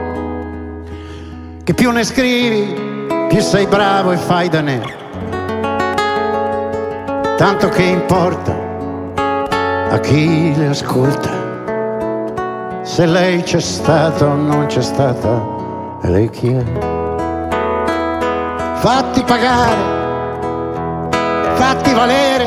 che più ne scrivi più sei bravo e fai da nero. Tanto che importa a chi le ascolta, se lei c'è stata o non c'è stata, e lei chi è? Fatti pagare, fatti valere,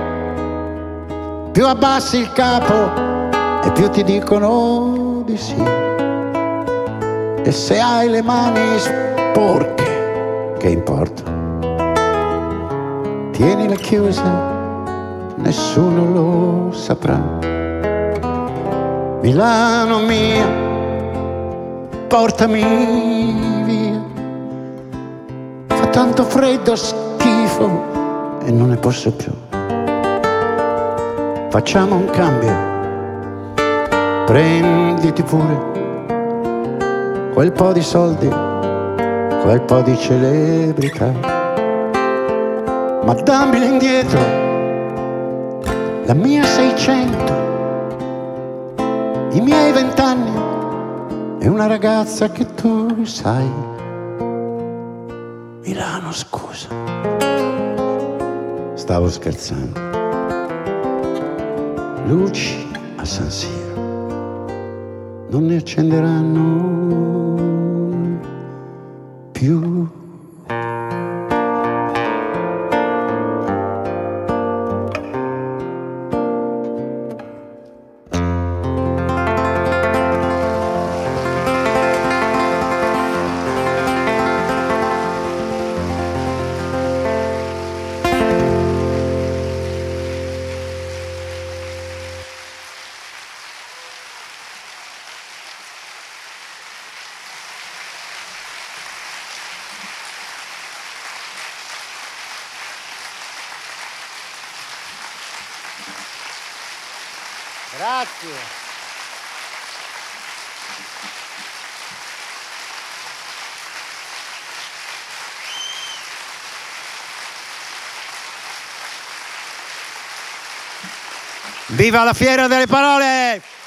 più abbassi il capo e più ti dicono di sì. E se hai le mani sporche, che importa? Tienile chiuse, nessuno lo saprà. Milano mia, portami via, fa tanto freddo, schifo e non ne posso più. Facciamo un cambio, prenditi pure quel po' di soldi, quel po' di celebrità, ma dammela indietro, la mia seicento, i miei vent'anni e una ragazza che tu sai. Milano, scusa, Stavo scherzando. Luci a San Siro non ne accenderanno più. Grazie. Viva la Fiera delle Parole!